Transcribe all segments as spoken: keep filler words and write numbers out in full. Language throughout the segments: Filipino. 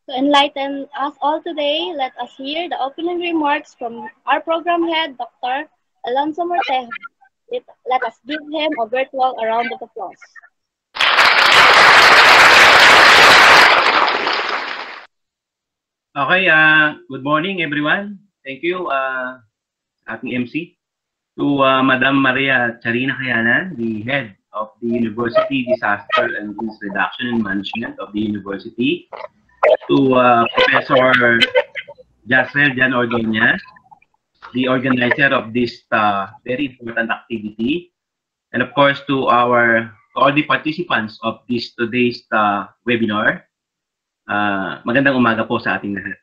To enlighten us all today, let us hear the opening remarks from our program head, Doctor Alonso Mortejo. Let, let us give him a virtual round of applause. Okay, uh, good morning everyone. Thank you, uh, ating M C. To uh, Madam Maria Charina Kayanan, the head of the University Disaster and Risk Reduction and Management of the University. To uh, Professor Jasrel Jan Ordoña, the organizer of this uh, very important activity. And of course, to our to all the participants of this today's uh, webinar. Uh, magandang umaga po sa ating lahat.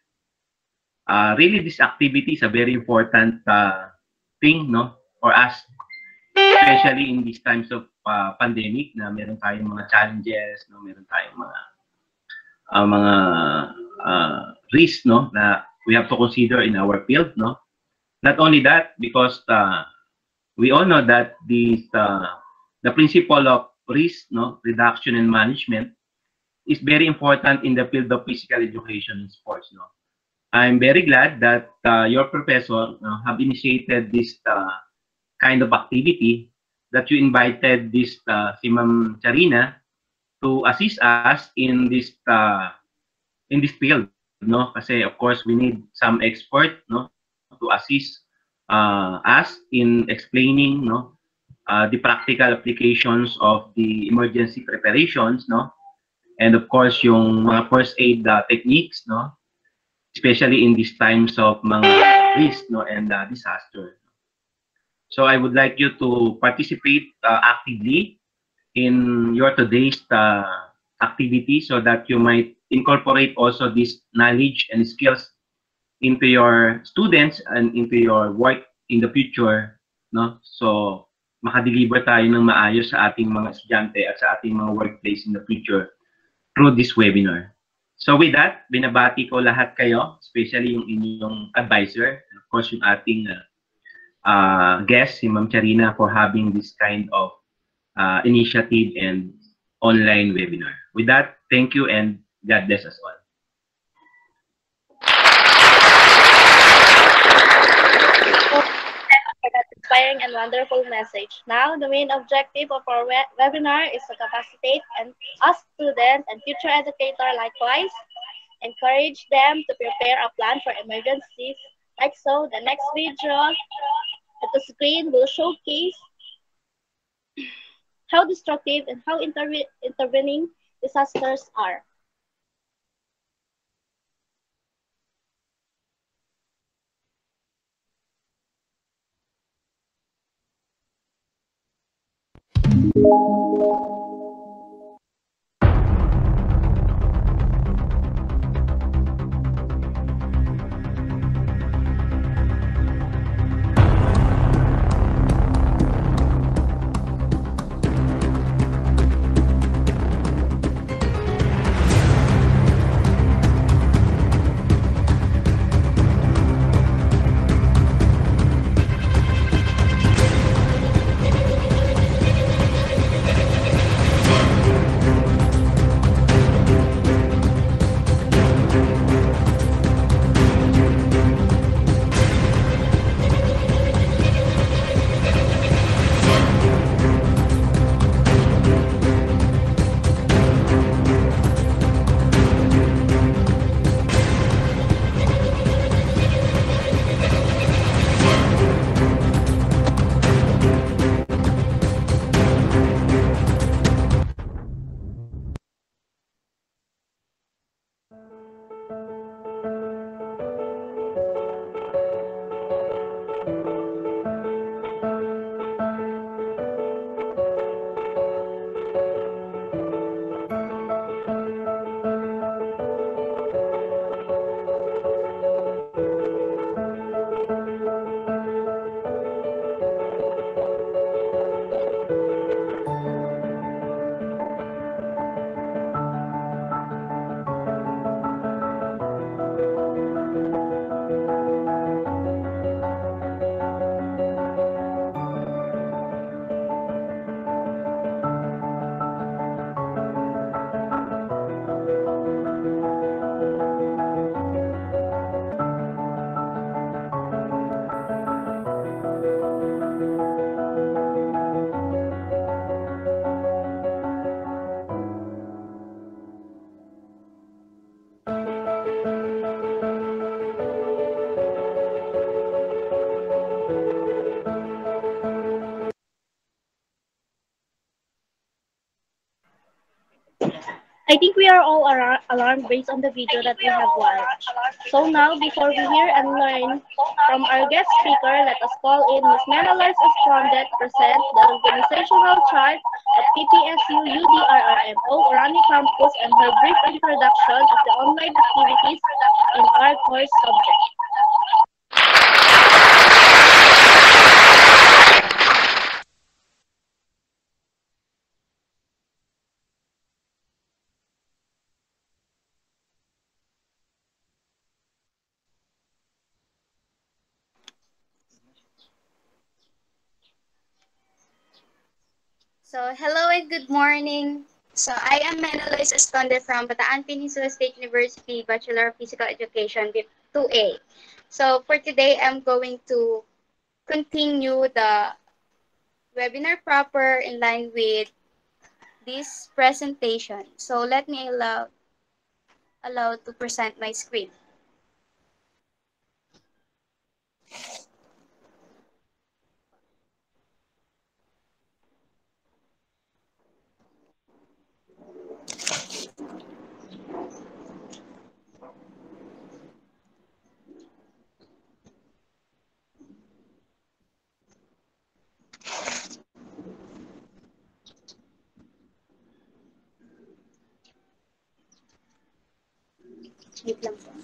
Uh, really, this activity is a very important uh, thing, no, for us, especially in these times of uh, pandemic, na meron tayong mga challenges, no, meron tayong mga uh, mga uh, risks, no, na we have to consider in our field, no. Not only that, because uh, we all know that this uh, the principle of risk, no, reduction and management is very important in the field of physical education and sports. No, I'm very glad that uh, your professor uh, have initiated this uh, kind of activity, that you invited this uh, si Ma'am Charina to assist us in this uh, in this field. No, kasi of course we need some expert, no, to assist uh, us in explaining, no, uh, the practical applications of the emergency preparations, no. And of course, yung mga first aid uh, techniques, no, especially in these times of mga risk, no, and uh, disaster. So I would like you to participate uh, actively in your today's uh, activity, so that you might incorporate also this knowledge and skills into your students and into your work in the future, no. So makadeliver tayo ng maayos sa ating mga estudyante at sa ating mga workplace in the future through this webinar. So with that, binabati ko lahat kayo, especially yung inyong advisor, and of course yung ating uh, uh, guest, si Ma'am Charina, for having this kind of uh, initiative and online webinar. With that, thank you and God bless us all. Inspiring and wonderful message. Now, the main objective of our we webinar is to capacitate and us students and future educators likewise, encourage them to prepare a plan for emergencies. Like so, the next video at the screen will showcase how destructive and how inter intervening disasters are. I think we are all ar- alarmed based on the video that we have watched. So now, before we hear and learn from our guest speaker, let us call in Miz Menela's Escondet present the organizational chart at P P S U U D R R M O Orani Campus and her brief introduction of the online activities in our course subject. So, hello and good morning. So, I am Menelois Esconde from Bataan Peninsula State University, Bachelor of Physical Education, B I P two A. So, for today, I'm going to continue the webinar proper in line with this presentation. So, let me allow, allow to present my screen. Wait lang po.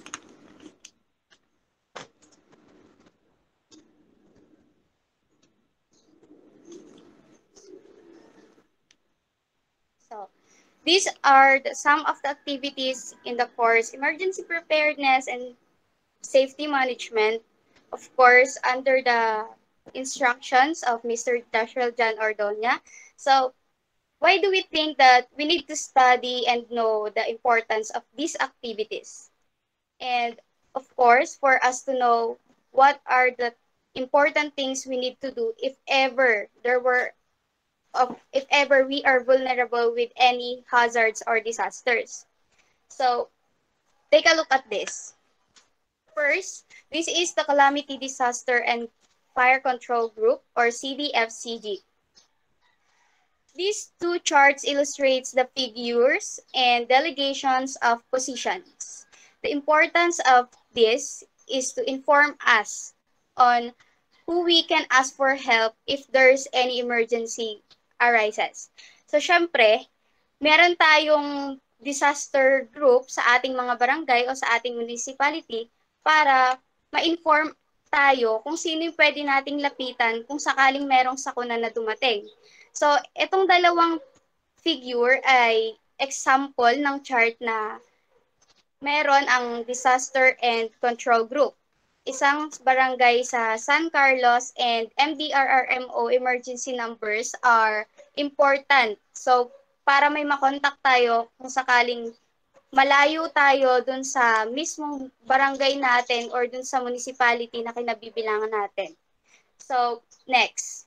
So, these are the, some of the activities in the course Emergency Preparedness and Safety Management, of course, under the instructions of Mister Dashiell John Ordonia. So, why do we think that we need to study and know the importance of these activities? And, of course, for us to know what are the important things we need to do if ever there were of if ever we are vulnerable with any hazards or disasters. So, take a look at this. First, this is the Calamity Disaster and Fire Control Group, or C D F C G. These two charts illustrates the figures and delegations of positions. The importance of this is to inform us on who we can ask for help if there's any emergency arises. So, syempre, meron tayong disaster group sa ating mga barangay o sa ating municipality para ma-inform tayo kung sino yung pwede nating lapitan kung sakaling merong sakuna na dumating. So, itong dalawang figure ay example ng chart na meron ang Disaster and Control Group. Isang barangay sa San Carlos and M D R R M O emergency numbers are important. So, para may makontak tayo kung sakaling malayo tayo dun sa mismong barangay natin or dun sa municipality na kinabibilangan natin. So, next.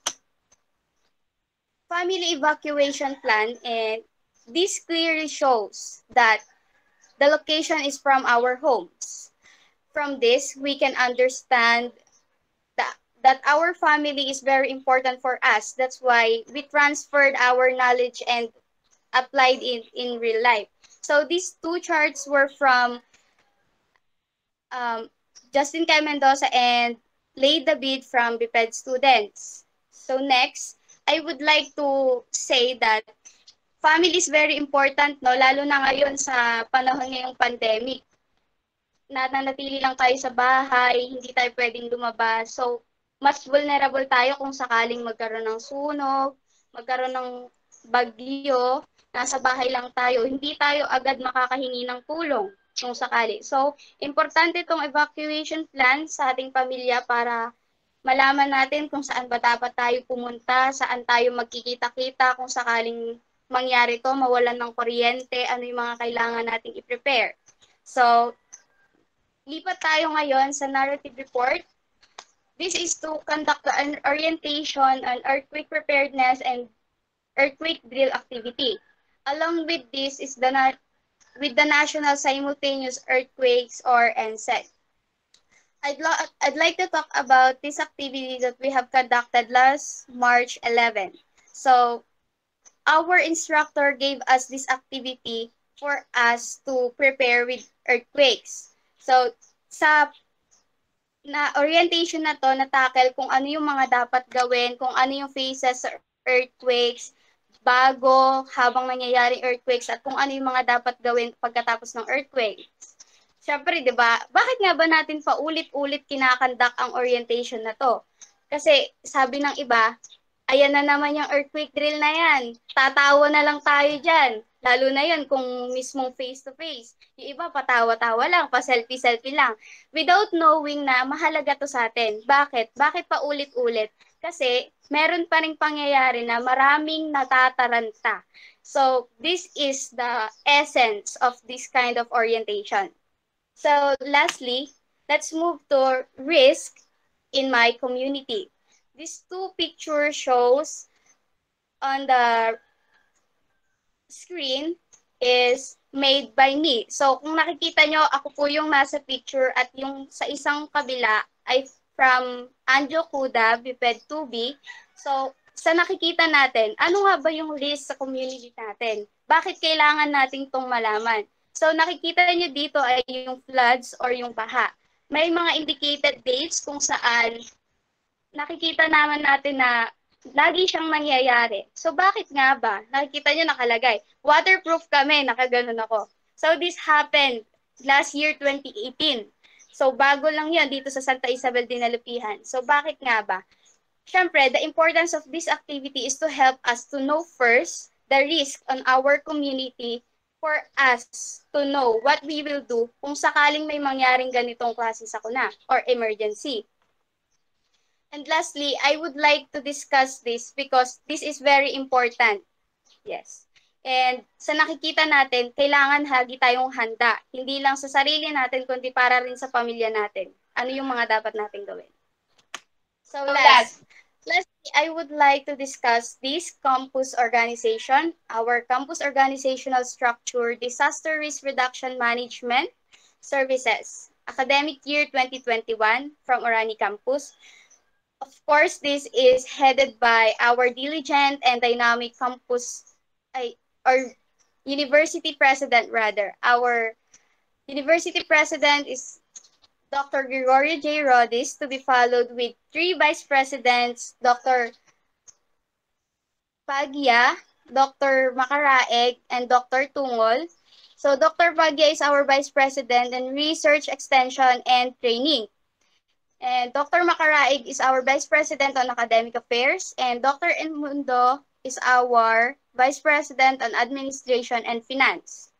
Family evacuation plan, and this clearly shows that the location is from our homes. From this, we can understand that, that our family is very important for us. That's why we transferred our knowledge and applied it in real life. So these two charts were from um, Justin Kay Mendoza and Lay David from B P E D students. So next, I would like to say that family is very important, no? Lalo na ngayon sa panahon ngayong pandemic. Nananatili lang tayo sa bahay, hindi tayo pwedeng lumabas. So, mas vulnerable tayo kung sakaling magkaroon ng sunog, magkaroon ng bagyo, nasa bahay lang tayo, hindi tayo agad makakahingi ng tulong kung sakali. So, importante itong evacuation plan sa ating pamilya para malaman natin kung saan ba dapat tayo pumunta, saan tayo magkikita-kita kung sakaling mangyari to, mawalan ng kuryente, ano yung mga kailangan nating i-prepare. So, lipat tayo ngayon sa narrative report. This is to conduct an orientation on earthquake preparedness and earthquake drill activity. Along with this is the with the National Simultaneous Earthquakes, or N S E C. I'd, I'd like to talk about this activity that we have conducted last March eleventh. So, our instructor gave us this activity for us to prepare with earthquakes. So, sa na orientation na to, na-tackle kung ano yung mga dapat gawin, kung ano yung phases sa earthquakes, bago, habang nangyayari earthquakes, at kung ano yung mga dapat gawin pagkatapos ng earthquakes. Siyempre, di ba, bakit nga ba natin paulit-ulit kinakandak ang orientation na to? Kasi sabi ng iba, ayan na naman yung earthquake drill na yan. Tatawa na lang tayo dyan. Lalo na yan kung mismong face-to-face. Yung iba patawa-tawa lang, pa-selfie-selfie lang. Without knowing na mahalaga to sa atin. Bakit? Bakit pa ulit-ulit? Kasi meron pa rin pangyayari na maraming natataranta. So this is the essence of this kind of orientation. So lastly, let's move to risk in my community. These two pictures shows on the screen is made by me. So kung nakikita nyo, ako po yung nasa picture at yung sa isang kabila ay from Anjo Kuda, Biped two B. So sa nakikita natin, ano nga ba yung risk sa community natin? Bakit kailangan nating tong malaman? So nakikita nyo dito ay yung floods or yung baha. May mga indicated dates kung saan nakikita naman natin na lagi siyang nangyayari. So bakit nga ba? Nakikita nyo nakalagay. Waterproof kami, nakaganon ako. So this happened last year, twenty eighteen. So bago lang yan dito sa Santa Isabel Dinalupihan. So bakit nga ba? Siyempre, the importance of this activity is to help us to know first the risk on our community for us to know what we will do kung sakaling may mangyaring ganitong klase sakuna or emergency. And lastly, I would like to discuss this because this is very important. Yes. And sa nakikita natin, kailangan hagi tayong handa. Hindi lang sa sarili natin, kundi para rin sa pamilya natin. Ano yung mga dapat natin gawin? So last, lastly, I would like to discuss this campus organization, our campus organizational structure, disaster risk reduction management services, academic year twenty twenty-one from Orani Campus. Of course, this is headed by our diligent and dynamic campus, ay, or university president rather. Our university president is Doctor Gregorio J. Rodis, to be followed with three vice presidents, Doctor Pagya, Doctor Macaraeg, and Doctor Tungol. So Doctor Pagya is our vice president in research, extension, and training. And Doctor Macaraig is our Vice President on Academic Affairs, and Doctor Enmundo is our Vice President on Administration and Finance.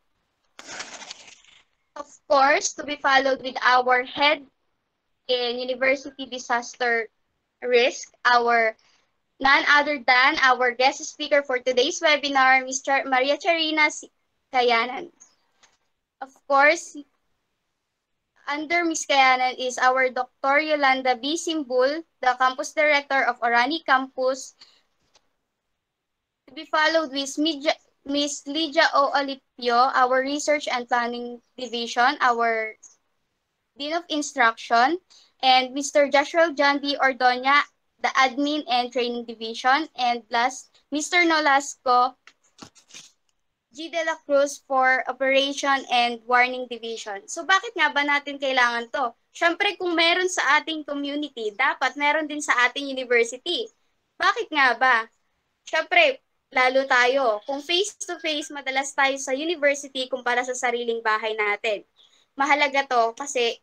Of course, to be followed with our head in University Disaster Risk, our none other than our guest speaker for today's webinar, Miz Maria Charina Kayanan. Of course, under Miz Kayanan is our Doctor Yolanda B. Simbul, the Campus Director of Orani Campus. To be followed with Miz Lydia O. Alipio, our Research and Planning Division, our Dean of Instruction, and Mister Joshua John B. Ordoña, the Admin and Training Division, and last, Mister Nolasco G. De La Cruz for Operation and Warning Division. So bakit nga ba natin kailangan to? Siyempre kung meron sa ating community, dapat meron din sa ating university. Bakit nga ba? Siyempre, lalo tayo. Kung face-to-face, madalas tayo sa university kumpara sa sariling bahay natin. Mahalaga to kasi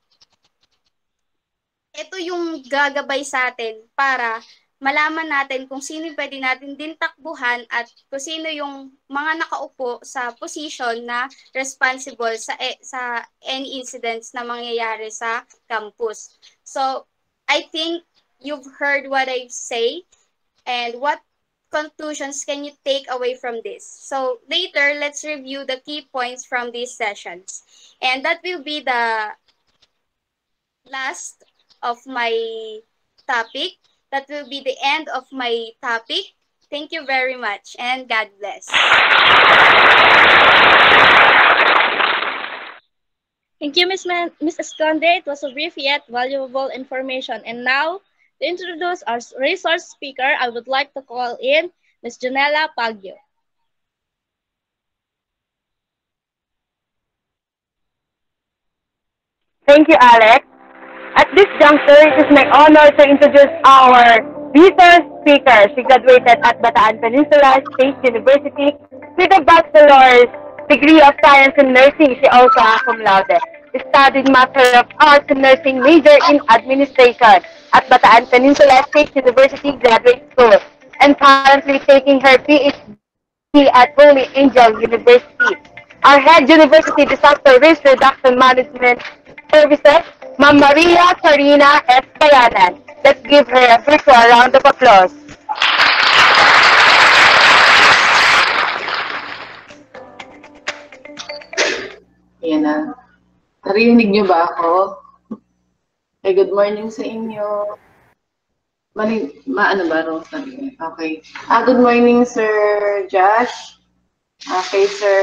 ito yung gagabay sa atin para malaman natin kung sino pwede natin din takbuhan at kung sino yung mga nakaupo sa position na responsible sa sa any incidents na mangyayari sa campus. So, I think you've heard what I say and what conclusions can you take away from this. So, later, let's review the key points from these sessions. And that will be the last of my topic. That will be the end of my topic. Thank you very much and God bless. Thank you, Miz Miz Esconde. It was a brief yet valuable information. And now, to introduce our resource speaker, I would like to call in Miz Janela Pagyo. Thank you, Alex. At this juncture, it is my honor to introduce our resource speaker. She graduated at Bataan Peninsula State University with a bachelor's degree of science in nursing. She also has cum laude. Studied Master of Arts in Nursing, major in administration at Bataan Peninsula State University Graduate School, and currently taking her PhD at Holy Angel University. Our head University Disaster Risk Reduction Management Services, Ma'am Maria Charina S. Kayanan. Let's give her a virtual round of applause. Yan na. Narinig niyo ba ako? Okay, good morning sa inyo. Mali, ma ano ba, Rosa? Okay. Ah, good morning, Sir Josh. Okay, Sir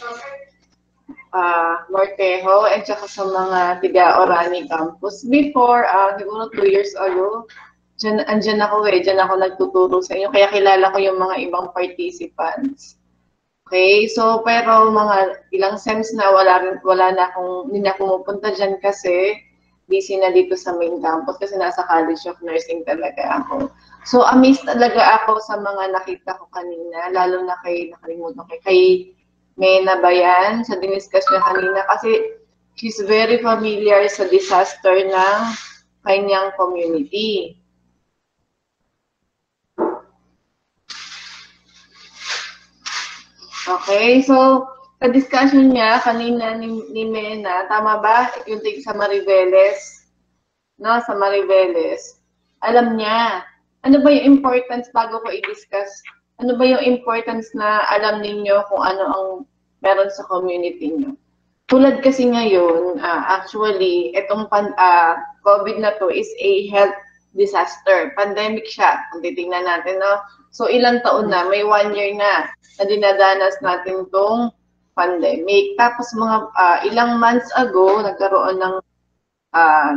uh, Mortejo, at saka sa mga tiga-Orani campus. Before, uh, siguro two years ago, dyan, andyan ako eh, dyan ako nagtuturo sa inyo, kaya kilala ko yung mga ibang participants. Okay, so pero mga ilang sems na wala rin, wala na akong, hindi na pumupunta dyan kasi busy na dito sa main campus kasi nasa College of Nursing talaga ako. So amazed talaga ako sa mga nakita ko kanina, lalo na kay, nakalimutan kay, kay Mena Bayan, sa diniscuss niya kanina kasi she's very familiar sa disaster ng kanyang community. Okay, so sa discussion niya kanina ni, ni Mena, tama ba? Yung tig sa Mariveles, no? Sa Mariveles, alam niya. Ano ba yung importance bago ko i-discuss? Ano ba yung importance na alam ninyo kung ano ang meron sa community niyo? Tulad kasi ngayon, uh, actually, itong pan, uh, COVID na to is a health disaster. Pandemic siya, kung titingnan natin, no? So, ilang taon na, may one year na na dinadanas natin tong pandemic. Tapos mga uh, ilang months ago, nagkaroon ng uh,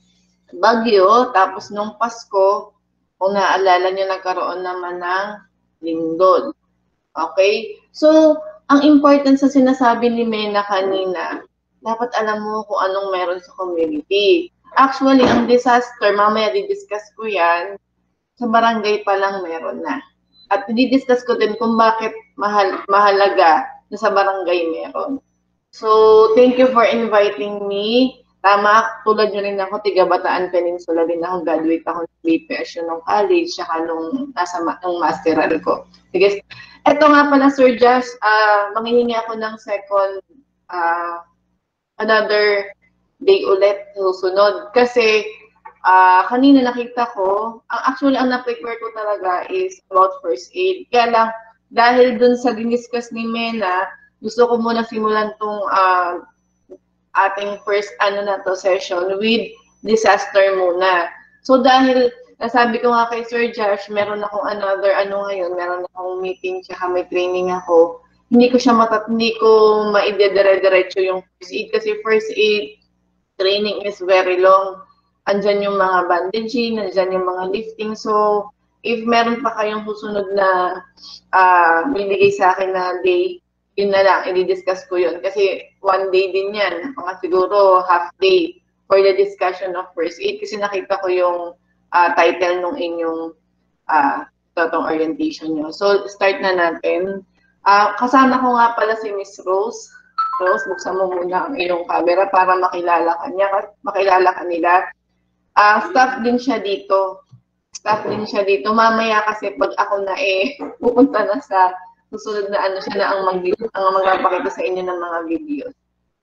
bagyo. Tapos nung Pasko, kung naaalala nyo, nagkaroon naman ng lindol. Okay? So, ang importance sa sinasabi ni Mena kanina, dapat alam mo kung anong meron sa community. Actually, ang disaster, mamaya di-discuss ko yan, sa barangay pa lang meron na. At di-discuss ko din kung bakit mahal, mahalaga na sa barangay meron. So, thank you for inviting me. Tama, tulad nyo rin ako, tiga Bataan Peninsula din ako, graduate ako ng B P S yun nung college, saka nung nasa nung masteral ko. Sige, eto nga pala, Sir Josh, uh, manghihingi ako ng second, uh, another day ulit, susunod. Kasi, Uh, kanina nakita ko, ang actually ang na-prepare ko talaga is about first aid. Kaya lang, dahil dun sa diniscuss ni Mena, gusto ko muna simulan tong uh, ating first ano na to session with disaster muna. So dahil, nasabi ko nga kay Sir Josh, meron akong another ano ngayon, meron akong meeting, tsaka may training ako. Hindi ko siya matat, hindi ko maidedire-diretso yung first aid kasi first aid training is very long. Andyan yung mga bandaging, andyan yung mga lifting. So, if meron pa kayong susunod na uh, bibigay sa akin na day, yun na lang, i-discuss ko yun. Kasi one day din yan, mga siguro half day for the discussion of first aid. Kasi nakita ko yung uh, title nung inyong uh, totong orientation nyo. So, start na natin. Uh, kasama ko nga pala si Miss Rose. Rose, buksan mo muna ang iyong camera para makilala ka niya, makilala ka nila. Uh, staff din siya dito. Staff din siya dito. Mamaya kasi pag ako na eh, pupunta na sa susunod na ano siya na ang, mag ang magpapakita sa inyo ng mga videos.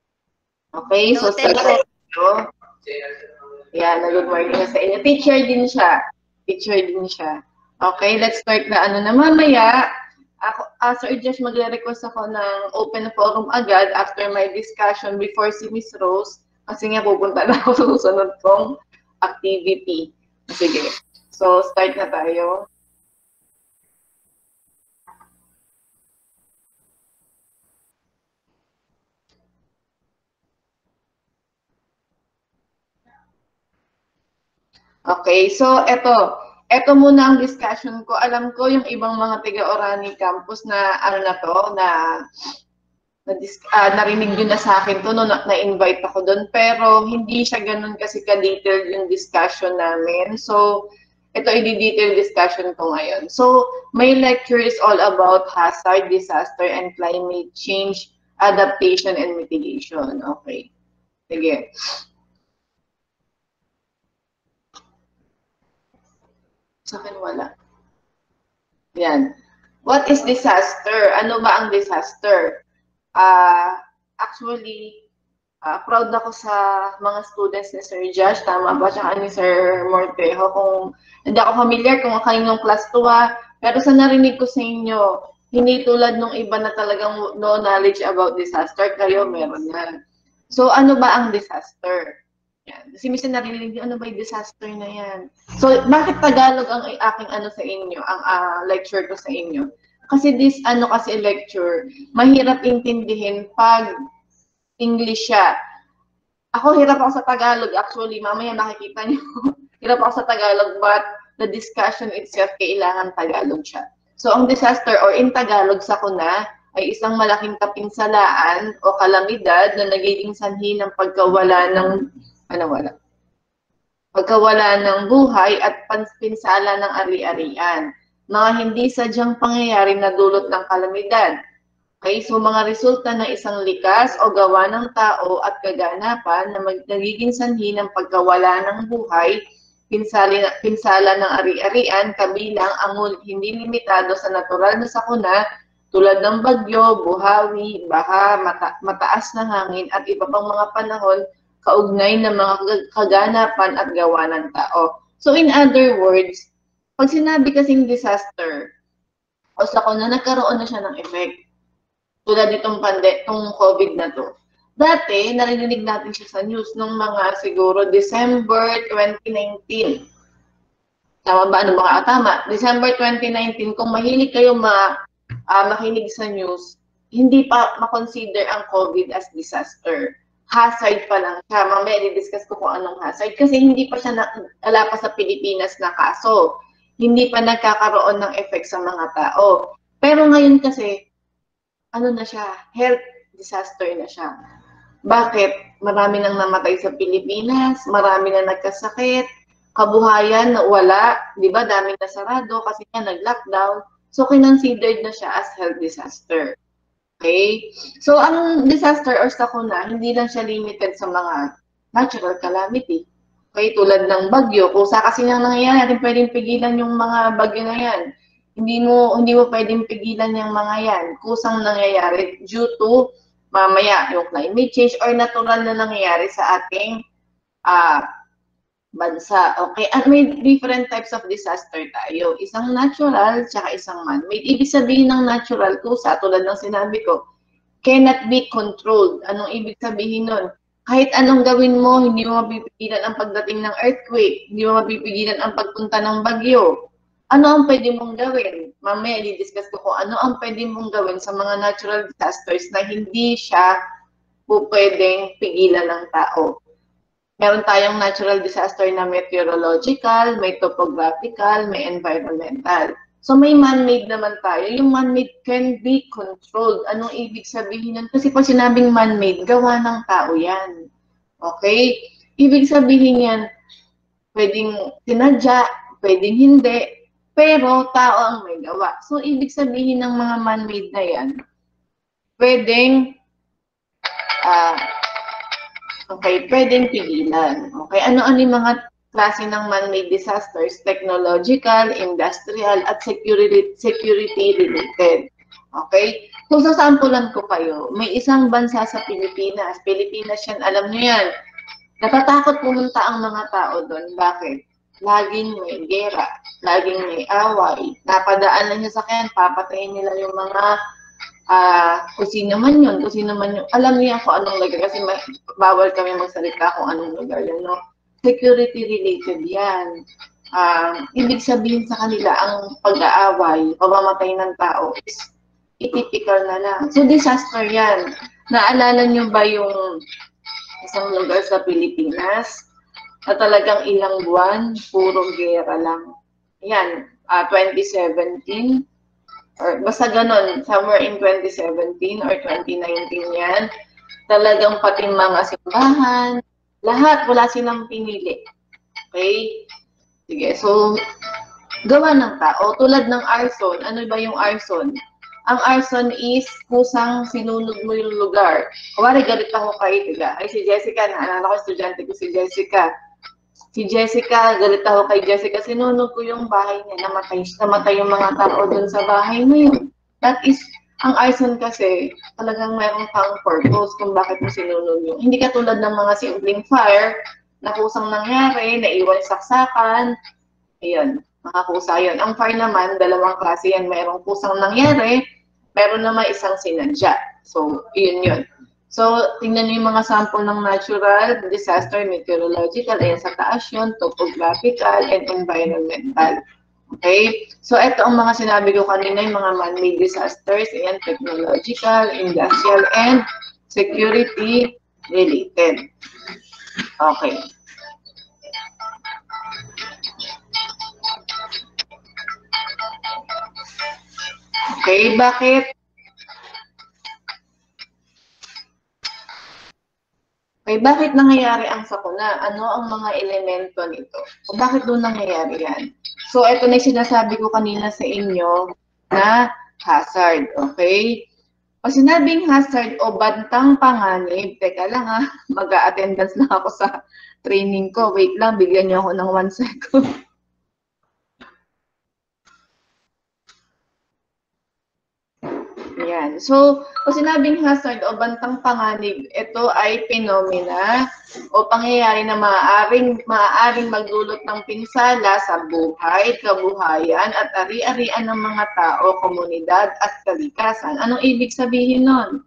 Okay, so start na tayo. Yan, good morning na sa inyo. Teacher din siya. Teacher din siya. Okay, let's start na ano na mamaya. Ako, uh, Sir Josh, magre-request ako ng open forum agad after my discussion before si Miss Rose. Kasi nga pupunta na ako sa susunod kong activity. Sige. So, start na tayo. Okay, so eto. Eto muna ang discussion ko. Alam ko yung ibang mga taga-Orani campus na ano na to, na na uh, narinig nyo na sa akin to, no, na-invite ako doon, pero hindi siya ganun kasi ka-detailed yung discussion namin. So, ito i-detail discussion ko ngayon. So, my lecture is all about hazard, disaster, and climate change, adaptation, and mitigation. Okay. Sige. Sa akin wala. Yan. What is disaster? Ano ba ang disaster? Uh, actually, uh, proud ako sa mga students ni Sir Josh, tama ba? Tsaka ni Sir Mortejo. Kung hindi ako familiar kung kaninong class to ha, pero sa narinig ko sa inyo, hindi tulad nung iba na talagang no knowledge about disaster, kayo meron na. So, ano ba ang disaster? Yan. Kasi minsan narinig nyo, ano ba yung disaster na yan? So, bakit Tagalog ang aking ano sa inyo, ang uh, lecture ko sa inyo? Kasi this, ano kasi lecture, mahirap intindihin pag English siya. Ako, hirap ako sa Tagalog. Actually, mamaya makikita niyo, hirap ako sa Tagalog, but the discussion itself, kailangan Tagalog siya. So, ang disaster, or in Tagalog sa kuna, ay isang malaking kapinsalaan o kalamidad na nagiging sanhi ng pagkawala ng, ano wala? Pagkawala ng buhay at panpinsala ng ari-arian. Mga hindi sadyang pangyayari na dulot ng kalamidad. Okay, so mga resulta ng isang likas o gawa ng tao at kaganapan na nagiging sanhi ng pagkawala ng buhay, pinsala, pinsala ng ari-arian, kabilang ang hindi limitado sa natural na sakuna tulad ng bagyo, buhawi, baha, mata mataas na hangin at iba pang mga panahon kaugnay ng mga kaganapan at gawa ng tao. So in other words, pag sinabi kasing disaster, o sa kuna, nagkaroon na siya ng effect. Tulad nitong pande, itong COVID na to. Dati, narinig natin siya sa news nung mga siguro December twenty nineteen. Tama ba? Ano ba? Tama. December twenty nineteen, kung mahilig kayo ma, uh, makinig sa news, hindi pa makonsider ang COVID as disaster. Hazard pa lang siya. Mamaya, i-discuss ko kung anong hazard. Kasi hindi pa siya na, ala pa sa Pilipinas na kaso. Hindi pa nagkakaroon ng effect sa mga tao. Pero ngayon kasi, ano na siya, health disaster na siya. Bakit? Marami nang namatay sa Pilipinas, marami na nagkasakit, kabuhayan na wala, di ba, daming nasarado kasi nga nag-lockdown. So, kinonsidered na siya as health disaster. Okay? So, ang disaster or sakuna, hindi lang siya limited sa mga natural calamity. Okay, tulad ng bagyo, kung sa kasi nang nangyayari, natin pwedeng pigilan yung mga bagyo na yan. Hindi mo, hindi mo pwedeng pigilan yung mga yan. Kusang nangyayari due to mamaya yung climate change or natural na nangyayari sa ating uh, bansa. Okay, at may different types of disaster tayo. Isang natural, tsaka isang man-made. Ibig sabihin ng natural, kusa, tulad ng sinabi ko, cannot be controlled. Anong ibig sabihin nun? Kahit anong gawin mo, hindi mo mapipigilan ang pagdating ng earthquake, hindi mo mapipigilan ang pagpunta ng bagyo. Ano ang pwede mong gawin? Mamaya, i-discuss ko kung ano ang pwede mong gawin sa mga natural disasters na hindi siya po pwedeng pigilan ng tao. Meron tayong natural disaster na meteorological, may topographical, may environmental. So may man-made naman tayo. Yung man-made can be controlled. Anong ibig sabihin nun? Kasi pag sinabing man-made, gawa ng tao yan. Okay? Ibig sabihin yan, pwedeng sinadya, pwedeng hindi, pero tao ang may gawa. So ibig sabihin ng mga man-made na yan, pwedeng, uh, okay, pwedeng pigilan. Okay? Ano-ano yung mga klase ng man-made disasters, technological, industrial, at security security related. Okay? So, sasampulan ko kayo. May isang bansa sa Pilipinas. Pilipinas yan, alam niyo yan. Natatakot pumunta ang mga tao doon. Bakit? Laging may gera. Laging may away. Napadaan lang yung sakyan, papatayin nila yung mga uh, kung sino man yun, kung sino man yun. Alam niya kung anong lugar kasi may, bawal kami magsalita kung anong lugar yun, no? Security related yan. Um, ibig sabihin sa kanila, ang pag-aaway, pamamatay ng tao is typical na lang. So, disaster yan. Naalala nyo ba yung isang lugar sa Pilipinas na talagang ilang buwan, puro gera lang? Yan, uh, twenty seventeen. or basta ganun, somewhere in twenty seventeen or twenty nineteen yan, talagang pati mga simbahan, lahat, wala silang pinili. Okay? Sige, so, gawa ng tao. Tulad ng arson, ano ba yung arson? Ang arson is kusang sinunog mo yung lugar. Kuwari, galit ako kay Tiga. Ay, si Jessica, naalala ko, estudyante ko si Jessica. Si Jessica, galit ako kay Jessica, sinunog ko yung bahay niya, namatay, namatay yung mga tao dun sa bahay na yun. That is, ang arson kasi, talagang mayroong pang purpose kung bakit mo sinunog yung. Hindi katulad ng mga simpleng fire, na kusang nangyari, naiwan saksakan, ayun. Mga kusa yun. Ang fire naman, dalawang klase yan. Mayroong kusang nangyari, meron naman isang sinadya. So, yun yun. So, tingnan niyo yung mga sample ng natural, disaster, meteorological, ayan sa taas yun, topographical, and environmental. Okay? So, ito ang mga sinabi ko kanina, yung mga man-made disasters, ayan, technological, industrial, and security related. Okay. Okay, bakit? Okay, bakit nangyayari ang sakuna? Ano ang mga elemento nito? O bakit doon nangyayari yan? So, ito na yung sinasabi ko kanina sa inyo na hazard, okay? O sinabing hazard o bantang panganib, teka lang ha, mag-a-attendance lang ako sa training ko. Wait lang, bigyan niyo ako ng one second. Yan. So, kung sinabing hazard o bantang panganib, ito ay phenomena o pangyayari na maaaring, maaaring magdulot ng pinsala sa buhay, kabuhayan, at ari-arian ng mga tao, komunidad, at kalikasan. Anong ibig sabihin nun?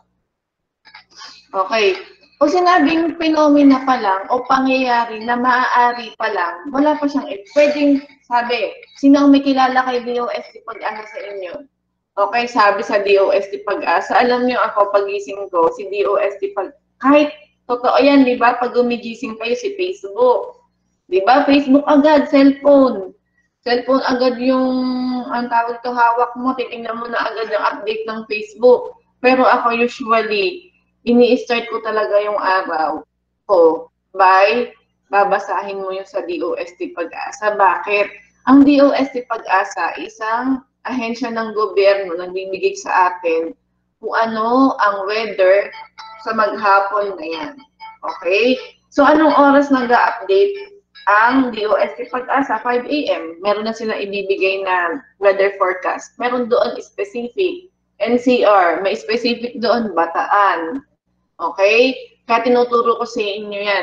Okay. Kung sinabing phenomena pa lang o pangyayari na maaari pa lang, wala pa siyang, pwedeng sabi, sino ang may kilala kay D O S T Pag-asa sa inyo? Okay, sabi sa D O S T Pag-asa, alam niyo ako pagising ko, si D O S T Pag-asa, kahit totoo yan, di ba? Pag gumigising kayo si Facebook, di ba? Facebook agad, cellphone. Cellphone agad yung, ang tawag to, hawak mo, titingnan mo na agad yung update ng Facebook. Pero ako usually, ini-start ko talaga yung araw ko by babasahin mo yung sa D O S T Pag-asa. Bakit? Ang D O S T Pag-asa, isang ahensya ng gobyerno nagbibigay sa atin kung ano ang weather sa maghapon na yan. Okay? So, anong oras nag-update ang D O S T Pag-asa? five A M Meron na silang ibibigay na weather forecast. Meron doon specific. N C R, may specific doon, Bataan. Okay? Kaya tinuturo ko sa inyo yan.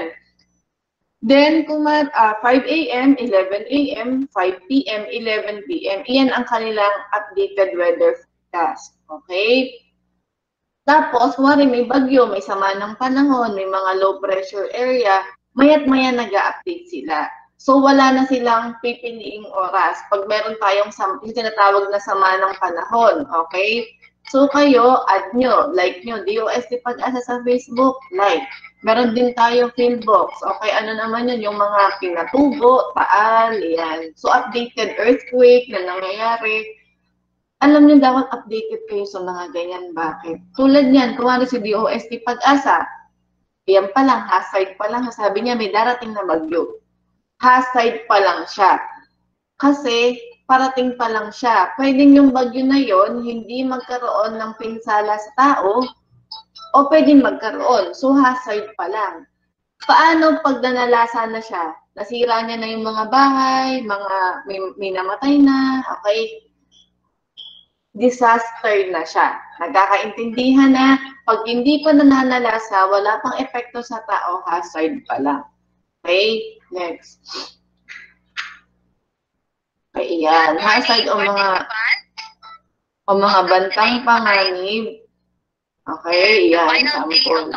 Then, kung uh, five A M, eleven A M, five P M, eleven P M, iyan ang kanilang updated weather forecast. Okay? Tapos, wari may bagyo, may sama ng panahon, may mga low pressure area, mayat maya nag-update sila. So, wala na silang pipiliing oras. Pag meron tayong yung tinatawag na sama ng panahon. Okay? So, kayo, add nyo, like nyo, D O S T Pag-asa sa Facebook, like. Meron din tayo Philbox. Okay, ano naman yun? Yung mga Pinatubo, Taal, yan. So, updated earthquake na nangyayari. Alam niyo, dapat updated kayo sa mga ganyan. Bakit? Tulad yan, kumari si D O S T Pag-asa. Yan pa lang, hazard pa lang. Sabi niya, may darating na bagyo. Hazard pa lang siya. Kasi, parating pa lang siya. Pwedeng yung bagyo na yon hindi magkaroon ng pinsala sa tao, o pwedeng magkaroon. So, hazard pa lang. Paano pag nanalasa na siya? Nasira niya na yung mga bahay, mga may, may namatay na, okay? Disaster na siya. Nagkakaintindihan na, pag hindi pa nananalasa, wala pang epekto sa tao, hazard pa lang. Okay? Next. Okay, yan. Hazard o mga, o mga bantang panganib. Okay, yan, sample.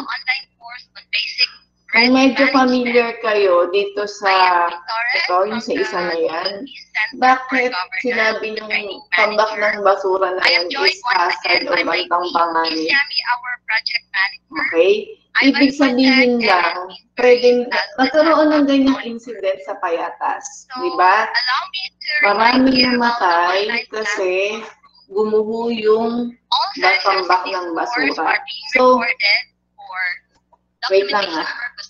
Kung medyo familiar kayo dito sa, ito, yung sa isa na yan, bakit sinabi yung tambak ng basura na yan is hazard o bantang panganib? Okay? Ibig sabihin lang, pwedeng, nagkaroon ng ganyang incident sa Payatas. Diba? Maraming namatay kasi gumuho yung tambak ng basura. So, wait lang ha.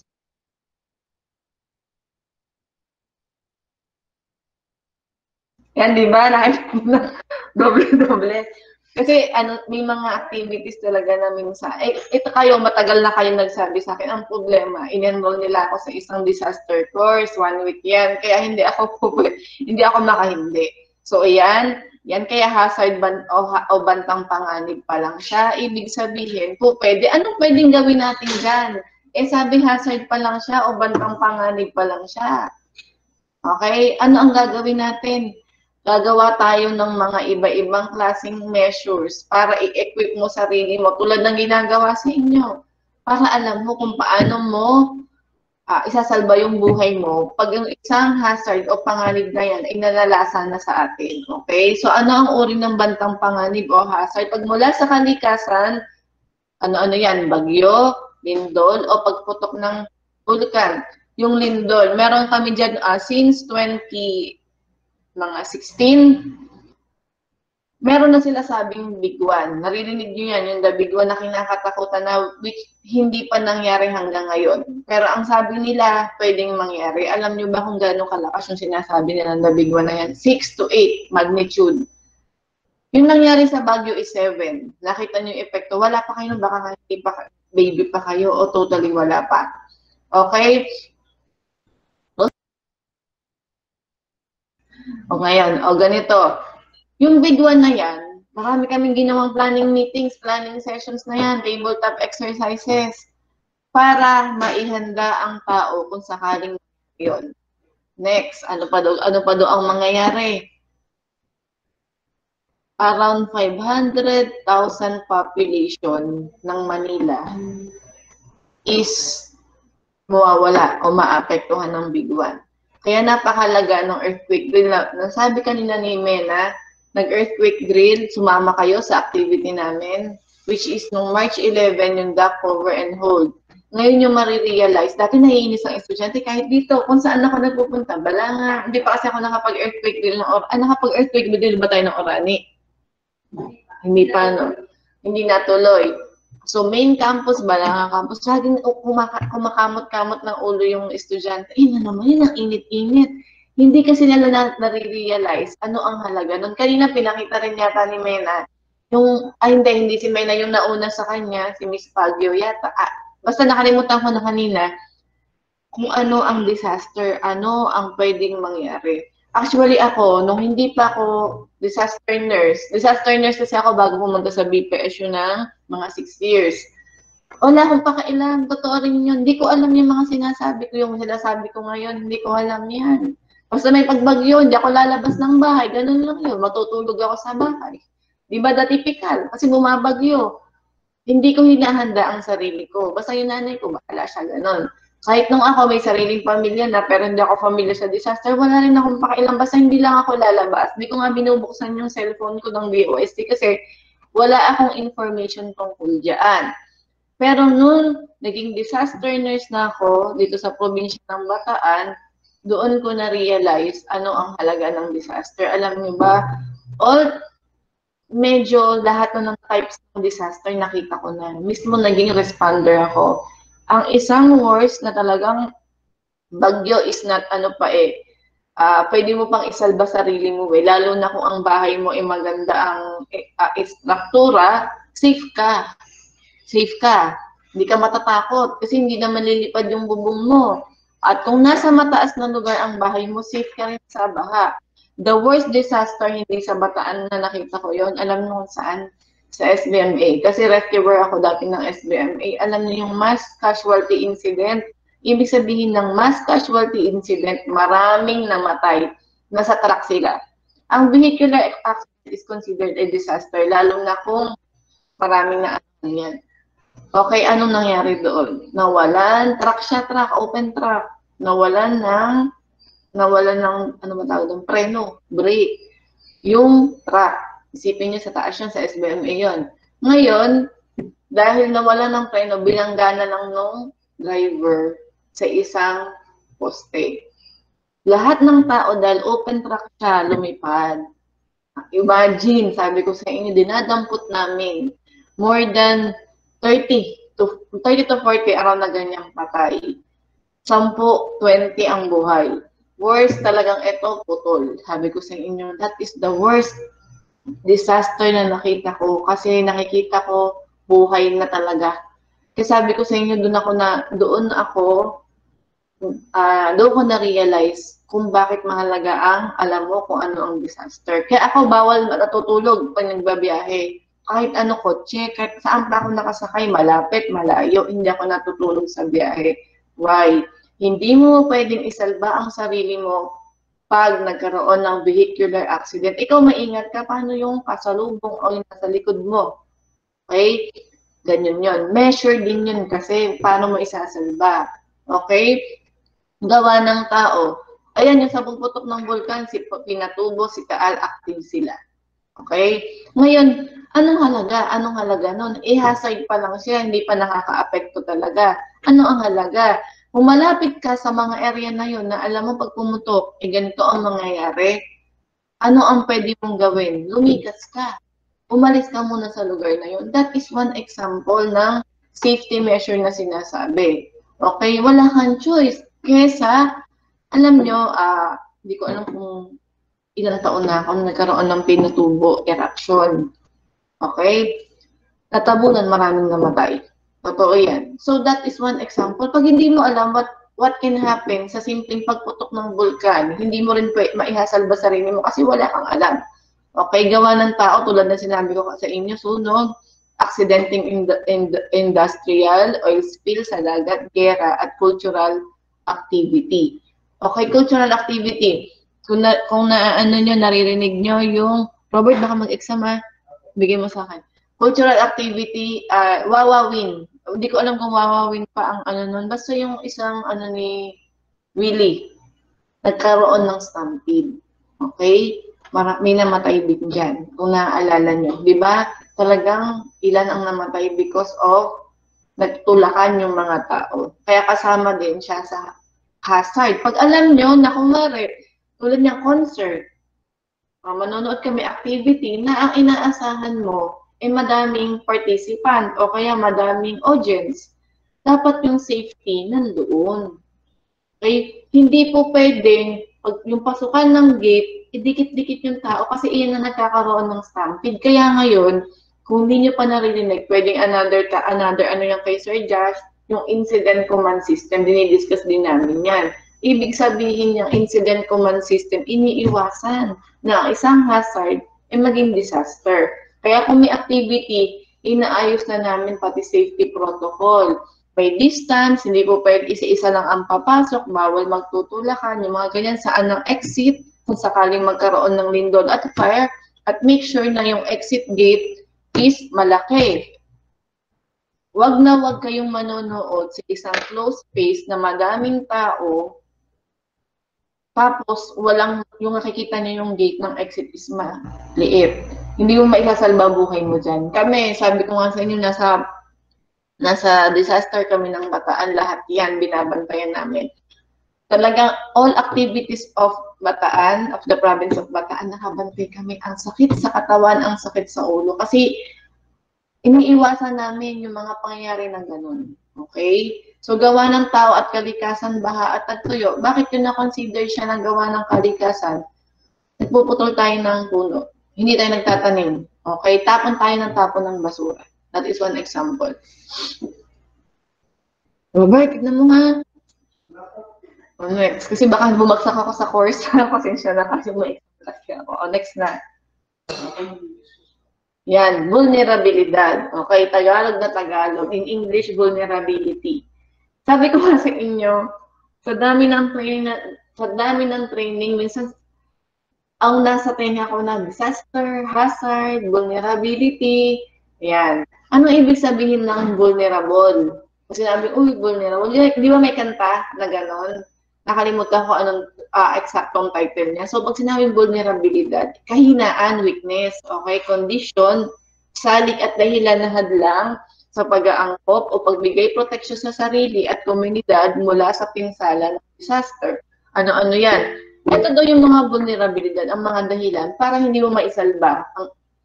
Yan, di ba? Nakita mo na doble-doble. Kasi ano, may mga activities talaga na minsan. Eh, ito kayo, matagal na kayo nagsabi sa akin, ang problema, in-enroll nila ako sa isang disaster course, one week yan. Kaya hindi ako hindi ako makahindi. So, yan. Yan kaya hazard ban o, o bantang panganib pa lang siya. Ibig sabihin, po pwede. Anong pwedeng gawin natin dyan? Eh, sabi hazard pa lang siya o bantang panganib pa lang siya. Okay? Ano ang gagawin natin? Gagawa tayo ng mga iba-ibang klaseng measures para i-equip mo sarili mo tulad ng ginagawa sa inyo. Para alam mo kung paano mo uh, isasalba yung buhay mo pag yung isang hazard o panganib na yan ay nalalasan na sa atin. Okay? So ano ang uri ng bantang panganib o hazard? Pag mula sa kalikasan, ano-ano yan? Bagyo, lindol, o pagputok ng vulkan. Yung lindol, meron kami dyan uh, since twenty mga sixteen, meron na sila sabing big one. Naririnig nyo yan, yung the big one na kinakatakutan na which hindi pa nangyari hanggang ngayon. Pero ang sabi nila, pwedeng mangyari. Alam nyo ba kung gaano kalakas yung sinasabi nila ng the big one na yan? six to eight magnitude. Yung nangyari sa Baguio is seven. Nakita nyo yung epekto. Wala pa kayo, baka hindi pa, baby pa kayo o totally wala pa. Okay? O ngayon, o ganito, yung big one na yan, marami kaming ginawang planning meetings, planning sessions na yan, tabletop exercises, para maihanda ang tao kung sakaling yun. Next, ano pa do, ano pa do ang mangyayari? Around five hundred thousand population ng Manila is mawawala o maapektuhan ng big one. Kaya napakalaga ng earthquake drill. Nasabi kanina ni Mena, nag-earthquake drill, sumama kayo sa activity namin, which is nung March eleventh, yung duck, cover, and hold. Ngayon yung marirealize, dati naiinis ang estudyante, kahit dito, kung saan ako nagpupunta, bala nga, hindi pa kasi ako nakapag-earthquake drill ng Orani. Ah, nakapag-earthquake drill ba tayo ng Orani? Hindi pa, no? Hindi natuloy. So, main campus, Balanga campus, laging kumaka kumakamot-kamot ng ulo yung estudyante. Eh, na naman yun, ang init-init. Hindi kasi nila na nare-realize ano ang halaga nun. Kanina, pinakita rin yata ni Mena, yung, ay hindi, hindi si Mena yung nauna sa kanya, si Miss Pagyo yata. Ah, basta nakalimutan ko na kanina kung ano ang disaster, ano ang pwedeng mangyari. Actually ako, nung hindi pa ako disaster nurse, disaster nurse kasi ako bago pumunta sa B P S U ng mga six years. Wala akong pakailan, totoo rin yun. Hindi ko alam yung mga sinasabi ko, yung sinasabi ko ngayon, hindi ko alam yan. Basta may pagbagyo, hindi ako lalabas ng bahay, ganun lang yun, matutulog ako sa bahay. Di ba da typical? Kasi bumabagyo. Hindi ko hinahanda ang sarili ko. Basta yung nanay ko, bahala siya ganun. Kahit nung ako may sariling pamilya na pero hindi ako familiar sa disaster, wala rin akong pakialam. Basta hindi lang ako lalabas. Hindi ko nga binubuksan yung cellphone ko ng B O S T kasi wala akong information tungkol dyan. Pero nung naging disaster nurse na ako dito sa probinsya ng Bataan, doon ko na-realize ano ang halaga ng disaster. Alam niyo ba, all medyo lahat ng types ng disaster nakita ko na. Mismo naging responder ako. Ang isang worst na talagang bagyo is not ano pa eh, uh, pwede mo pang isalba sarili mo eh, lalo na kung ang bahay mo ay maganda ang uh, struktura, safe ka. Safe ka. Hindi ka matatakot kasi hindi na malilipad yung bubong mo. At kung nasa mataas na lugar ang bahay mo, safe ka rin sa baha. The worst disaster hindi sa Bataan na nakita ko yon, alam mo kung saan? Sa S B M A. Kasi rescuer ako dati ng S B M A. Alam niyo yung mass casualty incident. Ibig sabihin ng mass casualty incident, maraming namatay. Nasa truck sila. Ang vehicular accident is considered a disaster, lalo na kung maraming na ano yan. Okay, anong nangyari doon? Nawalan, truck siya, truck, open truck. Nawalan ng, nawalan ng, ano ba tawag doon? Preno, brake. Yung truck. Isipin niyo sa taas yan, sa S B M A yun. Ngayon, dahil nawala ng preno, bilanggana lang nung driver sa isang poste. Lahat ng tao, dahil open track siya, lumipad. Imagine, sabi ko sa inyo, dinadampot namin more than thirty to forty around na ganyang patay. ten, twenty ang buhay. Worst talagang ito, putol. Sabi ko sa inyo, that is the worst disaster na nakita ko kasi nakikita ko buhay na talaga. Kasi sabi ko sa inyo, doon ako na, doon ako, uh, doon ko na-realize kung bakit mahalaga ang alam mo kung ano ang disaster. Kaya ako bawal natutulog pag nagbabiyahe. Kahit ano kotse, kahit saan pa ako nakasakay, malapit, malayo, hindi ako natutulog sa biyahe. Why? Hindi mo pwedeng isalba ang sarili mo pag nagkaroon ng vehicular accident. Ikaw maingat ka, paano yung kasalubong o yung nasa likod mo? Okay? Ganyan yun. Measure din yun kasi paano mo isasalba. Okay? Gawa ng tao. Ayan, yung sa pagputok ng vulkan, si Pinatubo, si Taal, active sila. Okay? Ngayon, anong halaga? Anong halaga nun? Eh, hazard pa lang siya, hindi pa nakaka-apekto talaga. Ano ang halaga? Kung malapit ka sa mga area na yun na alam mo pag pumutok, eh ganito ang mangyayari, ano ang pwede mong gawin? Lumikas ka. Umalis ka muna sa lugar na yun. That is one example ng safety measure na sinasabi. Okay? Wala kang choice. Kesa, alam nyo, ah, hindi ko alam kung ilang taon na ako nagkaroon ng Pinatubo eruption. Okay? Natabunan, maraming namatay. Totoo yan. So that is one example. Pag hindi mo alam what what can happen sa simpleng pagputok ng vulkan, hindi mo rin maihasalba sarili mo kasi wala kang alam. Okay, gawa ng tao tulad na sinabi ko sa inyo, sunog, accidenting in the, in the industrial, oil spill sa dagat, gera, at cultural activity. Okay, cultural activity. Kung na, kung na ano nyo, naririnig nyo yung, Robert, baka mag-exam ha, bigay mo sa akin. Cultural activity, uh, wawawin. Hindi ko alam kung wawawin pa ang ano nun. Basta yung isang ano ni Willie, nagkaroon ng stampede. Okay? Mara may namatay din dyan, kung naaalala nyo. Di ba? Talagang ilan ang namatay because of nagtulakan yung mga tao. Kaya kasama din siya sa hazard. Pag alam nyo na kumari, tulad ng concert, uh, manonood kami activity na ang inaasahan mo ay eh, madaming participant o kaya madaming audience, dapat yung safety nandoon. Okay? Hindi po pwedeng, pag yung pasukan ng gate, idikit-dikit yung tao kasi iyan na nagkakaroon ng stampede. Kaya ngayon, kung hindi nyo pa naririnig, pwedeng another, another ano yung kay Sir Josh, yung incident command system, dinidiscuss din namin yan. Ibig sabihin yung incident command system, iniiwasan na ang isang hazard ay maging disaster. Kaya kung may activity, inaayos na namin pati safety protocol. May distance, hindi po pwede isa-isa lang ang papasok, bawal magtutulakan, yung mga ganyan, saan ang exit, kung sakaling magkaroon ng lindol at fire, at make sure na yung exit gate is malaki. Wag na wag kayong manonood sa isang closed space na madaming tao, tapos walang, yung nakikita niyo yung gate ng exit is maliit. Hindi mo maisasalba buhay mo dyan. Kami, sabi ko nga sa inyo, nasa, nasa disaster kami ng Bataan, lahat yan, binabantayan namin. Talagang all activities of Bataan, of the province of Bataan, nakabantay kami. Ang sakit sa katawan, ang sakit sa ulo. Kasi iniiwasan namin yung mga pangyayari ng ganun. Okay? So, gawa ng tao at kalikasan, baha at tagtuyo. Bakit yun na-consider siya ng gawa ng kalikasan? Nagpuputol tayo ng puno. Hindi tayo nagtatanim. Okay? Tapon tayo ng tapon ng basura. That is one example. Robert, tignan mo nga. Oh, next. Kasi baka bumagsak ako sa course. Pasensya na kasi may extra ako. Oh, next na. Yan, vulnerabilidad. Okay, Tagalog na Tagalog. In English, vulnerability. Sabi ko nga sa inyo, sa dami ng training, sa dami ng training, minsan ang nasa tenga ko na disaster, hazard, vulnerability. Yan. Ano ibig sabihin ng vulnerable? Kasi sabi, uy, vulnerable. Di ba may kanta na gano'n? Nakalimutan ko anong uh, exactong title niya. So, pag sinabing vulnerabilidad, kahinaan, weakness, okay, condition, salik at dahilan na hadlang sa pag-aangkop o pagbigay proteksyon sa sarili at komunidad mula sa pinsala ng disaster. Ano-ano yan? Ito daw yung mga vulnerabilidad, ang mga dahilan para hindi mo maisalba. Ang,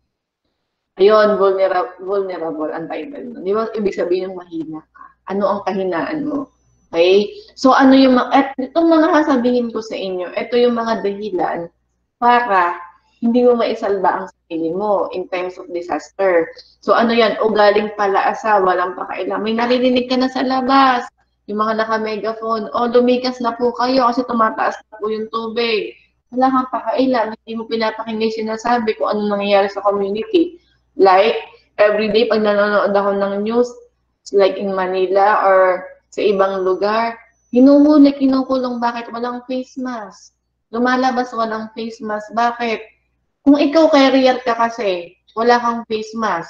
ayun, vulnerable, vulnerable ang title. Di ba ibig sabihin yung mahina ka? Ano ang kahinaan mo? Okay? So ano yung mga, et, itong mga sasabihin ko sa inyo, ito yung mga dahilan para hindi mo maisalba ang sarili mo in times of disaster. So ano yan? O galing palaasa, walang pakailan. May naririnig ka na sa labas. Yung mga naka-megaphone, o lumikas na po kayo kasi tumataas na po yung tubig. Wala kang pakailan, hindi mo pinapakinggan sinasabi kung ano nangyayari sa community. Like, everyday pag nanonood ako ng news, like in Manila or sa ibang lugar, hinuhuli, kinukulong, bakit walang face mask? Lumalabas walang face mask, bakit? Kung ikaw carrier ka kasi, wala kang face mask,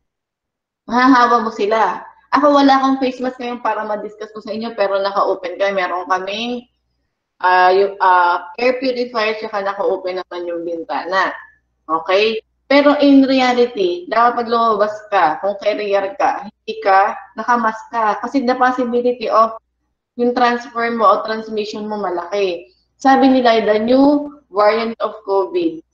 mahahawa mo sila. Ako wala akong face mask ngayon para ma-discuss ko sa inyo, pero naka-open kayo. Meron kaming uh, yung, uh, air purifier, tsaka naka-open naman yung bintana. Okay? Pero in reality, dapat pag lumabas ka, kung carrier ka, hindi ka, nakamask ka. Kasi the possibility of yung transfer mo o transmission mo malaki. Sabi nila, the new variant of COVID,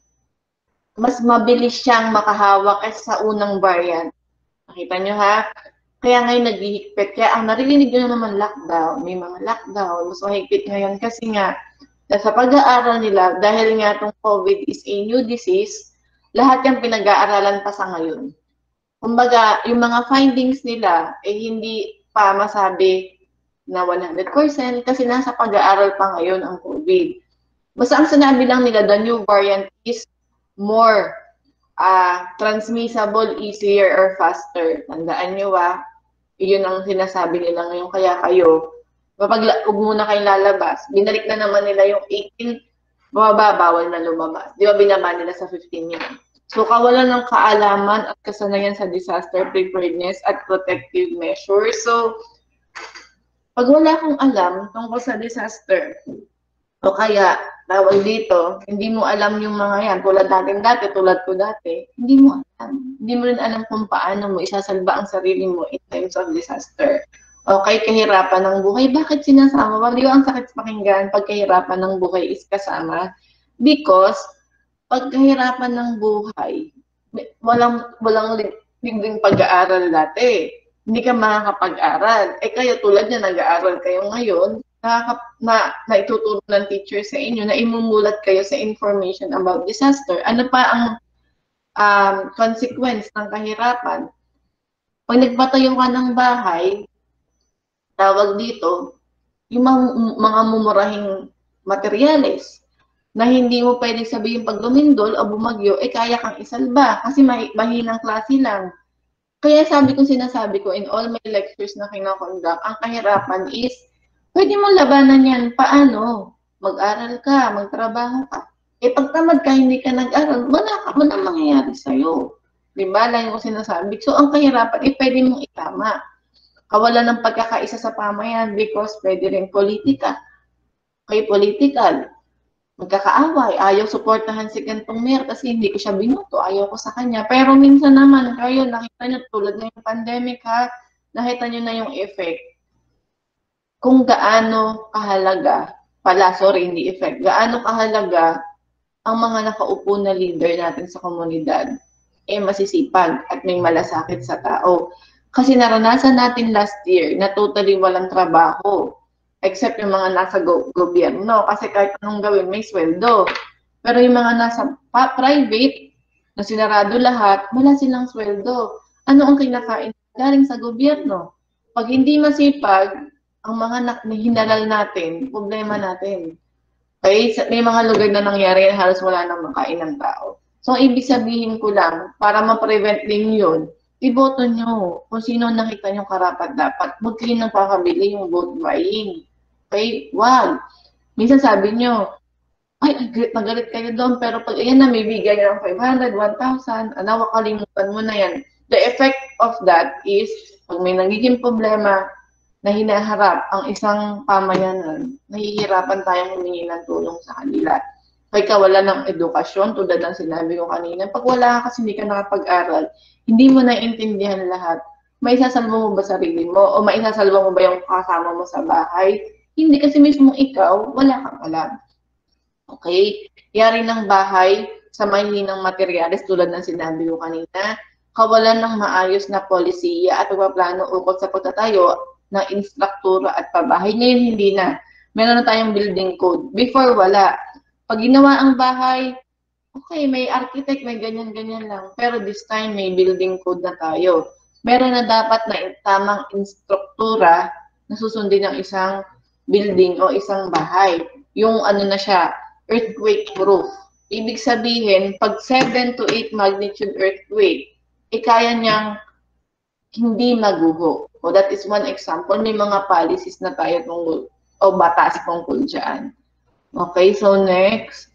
mas mabilis siyang makahawak kaysa sa unang variant. Nakita nyo ha? Kaya ngayon naghihigpit. Kaya ang naririnig nyo naman lockdown, may mga lockdown, mas mahigpit ngayon kasi nga, sa pag-aaral nila, dahil nga itong COVID is a new disease, lahat yung pinag-aaralan pa sa ngayon. Kumbaga, yung mga findings nila, eh hindi pa masabi na one hundred percent kasi nasa pag-aaral pa ngayon ang COVID. Basta ang sinabi lang nila, the new variant is more Uh, transmissible, easier, or faster. Tandaan nyo ba? Iyon ang sinasabi nila ngayon. Kaya kayo, kapag huwag muna kayong lalabas, binalik na naman nila yung eighteen, bumaba, bawal na lumabas. Di ba binaba nila sa fifteen yun? So, kawalan ng kaalaman at kasanayan sa disaster preparedness at protective measures. So, pag wala kang alam tungkol sa disaster, o kaya, tawag dito, hindi mo alam yung mga yan, tulad natin dati, tulad ko dati, hindi mo alam. Hindi mo rin alam kung paano mo isasalba ang sarili mo in times of disaster. Okay, kahirapan ng buhay. Bakit sinasama? Well, di ba ang sakit sa pakinggan pag kahirapan ng buhay is kasama? Because, pag kahirapan ng buhay, walang, walang ligding pag-aaral dati. Hindi ka makakapag-aral. Eh kayo, tulad niya, nag-aaral kayo ngayon, na, na, na ituturo ng teacher sa inyo, na imumulat kayo sa information about disaster. Ano pa ang um, consequence ng kahirapan? Pag nagpatayo ka ng bahay, tawag dito, yung mga, mga mumurahing materyales na hindi mo pwedeng sabihin pag lumindol o bumagyo, eh kaya kang isalba kasi may, mahinang klase lang. Kaya sabi ko, sinasabi ko in all my lectures na kinakonduct, ang kahirapan is pwede mo labanan yan. Paano? Mag-aral ka, magtrabaho ka. Eh, pag tamad ka, hindi ka nag-aral, wala ka, wala mangyayari sa'yo. Diba? Lang yung sinasabi. So, ang kahirapan, eh, pwede mong itama. Kawalan ng pagkakaisa sa pamayan because pwede rin politika. Okay, political. Magkakaaway. Ayaw suportahan si Gantong Mayor kasi hindi ko siya binuto. Ayaw ko sa kanya. Pero minsan naman, kayo, nakita nyo, tulad na yung pandemic, ha? Nakita nyo na yung effect. Kung gaano kahalaga, pala, sorry, hindi effect, gaano kahalaga ang mga nakaupo na leader natin sa komunidad, eh masisipag at may malasakit sa tao. Kasi naranasan natin last year na totally walang trabaho, except yung mga nasa go gobyerno, kasi kahit anong gawin, may sweldo. Pero yung mga nasa private, na sinarado lahat, wala silang sweldo. Ano ang kinakain? Galing sa gobyerno. Pag hindi masipag, ang mga hinalal natin, problema natin. Okay? May mga lugar na nangyari na halos wala nang makain ng tao. So, ibig sabihin ko lang, para ma-prevent din yun, iboto nyo kung sino nakita nyo karapat dapat. Huwag kayo nang pakabili yung vote buying. Okay? Wag. Minsan sabi nyo, ay, nagalit kayo doon, pero pag ayan na, may bigay ng five hundred, one thousand, anawa, kalimutan mo na yan. The effect of that is, pag may nagiging problema, na hinaharap ang isang pamayanan, nahihirapan tayong humingi ng tulong sa kanila. Kaya wala ng edukasyon, tulad ng sinabi ko kanina. Pag wala ka kasi hindi ka nakapag-aral, hindi mo naiintindihan lahat. May isasalba mo ba sarili mo? O may isasalba mo ba yung kasama mo sa bahay? Hindi kasi mismo ikaw, wala kang alam. Okay? Yari ng bahay sa mahihinang materyales tulad ng sinabi ko kanina, kawalan ng maayos na polisiya at pagpaplano ukol sa pagtatayo ng infrastruktura at pabahay. Ngayon hindi na. Meron na tayong building code. Before wala. Pag ginawa ang bahay, okay, may architect, may ganyan-ganyan lang. Pero this time, may building code na tayo. Meron na dapat na tamang instruktura na susundin ng isang building o isang bahay. Yung ano na siya, earthquake proof. Ibig sabihin, pag seven to eight magnitude earthquake, eh kaya niyang hindi maguho. So that is one example. May mga policies na tayo tungkol o batas tungkol dyan. Okay, so next.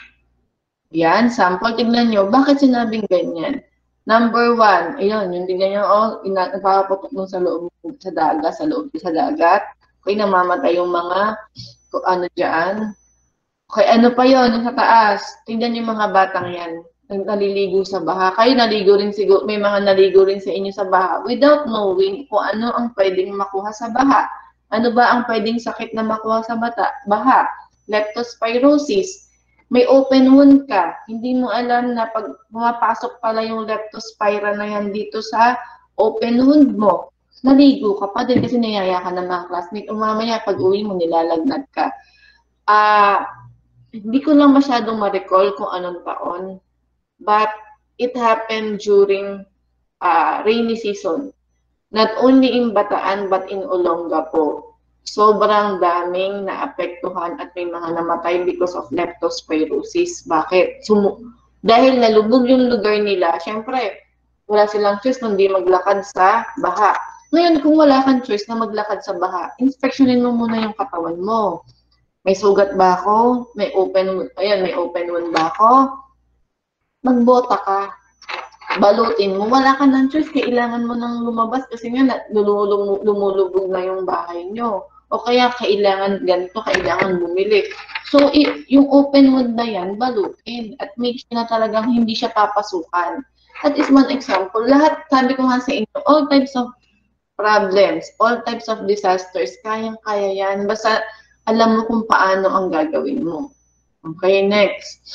Yan, sample. Tignan nyo, bakit sinabing ganyan? Number one, ayun, yung tignan nyo, oh, nagpapaputok nung sa loob sa dagat, sa loob sa dagat. Okay, namamatay yung mga, kung ano dyan. Okay, ano pa yun, yung sa taas. Tignan yung mga batang yan. Naliligo sa baha. Kayo naligo rin siguro, may mga naligo rin sa inyo sa baha without knowing kung ano ang pwedeng makuha sa baha. Ano ba ang pwedeng sakit na makuha sa bata? Baha. Leptospirosis. May open wound ka. Hindi mo alam na pag pumapasok pala yung leptospira na yan dito sa open wound mo. Naligo ka pa din kasi niyaya ka ng mga classmate. O mamaya pag uwi mo nilalagnat ka. Ah, uh, hindi ko lang masyadong ma-recall kung anong taon. But it happened during uh, rainy season. Not only in Bataan but in Olongapo. Sobrang daming naapektuhan at may mga namatay because of leptospirosis. Bakit? Sumu Dahil nalubog yung lugar nila, syempre, wala silang choice kundi maglakad sa baha. Ngayon, kung wala kang choice na maglakad sa baha, inspeksyonin mo muna yung katawan mo. May sugat ba ako? May open, ayan, may open wound ba ako? Magbota ka, balutin mo, wala ka ng choice, kailangan mo nang lumabas kasi nga lumulubog na yung bahay nyo. O kaya kailangan ganito, kailangan bumili. So, yung open wound na yan, balutin at make sure na talagang hindi siya papasukan. That is one example. Lahat, sabi ko nga sa inyo, all types of problems, all types of disasters, kayang-kaya yan. Basta alam mo kung paano ang gagawin mo. Okay, next.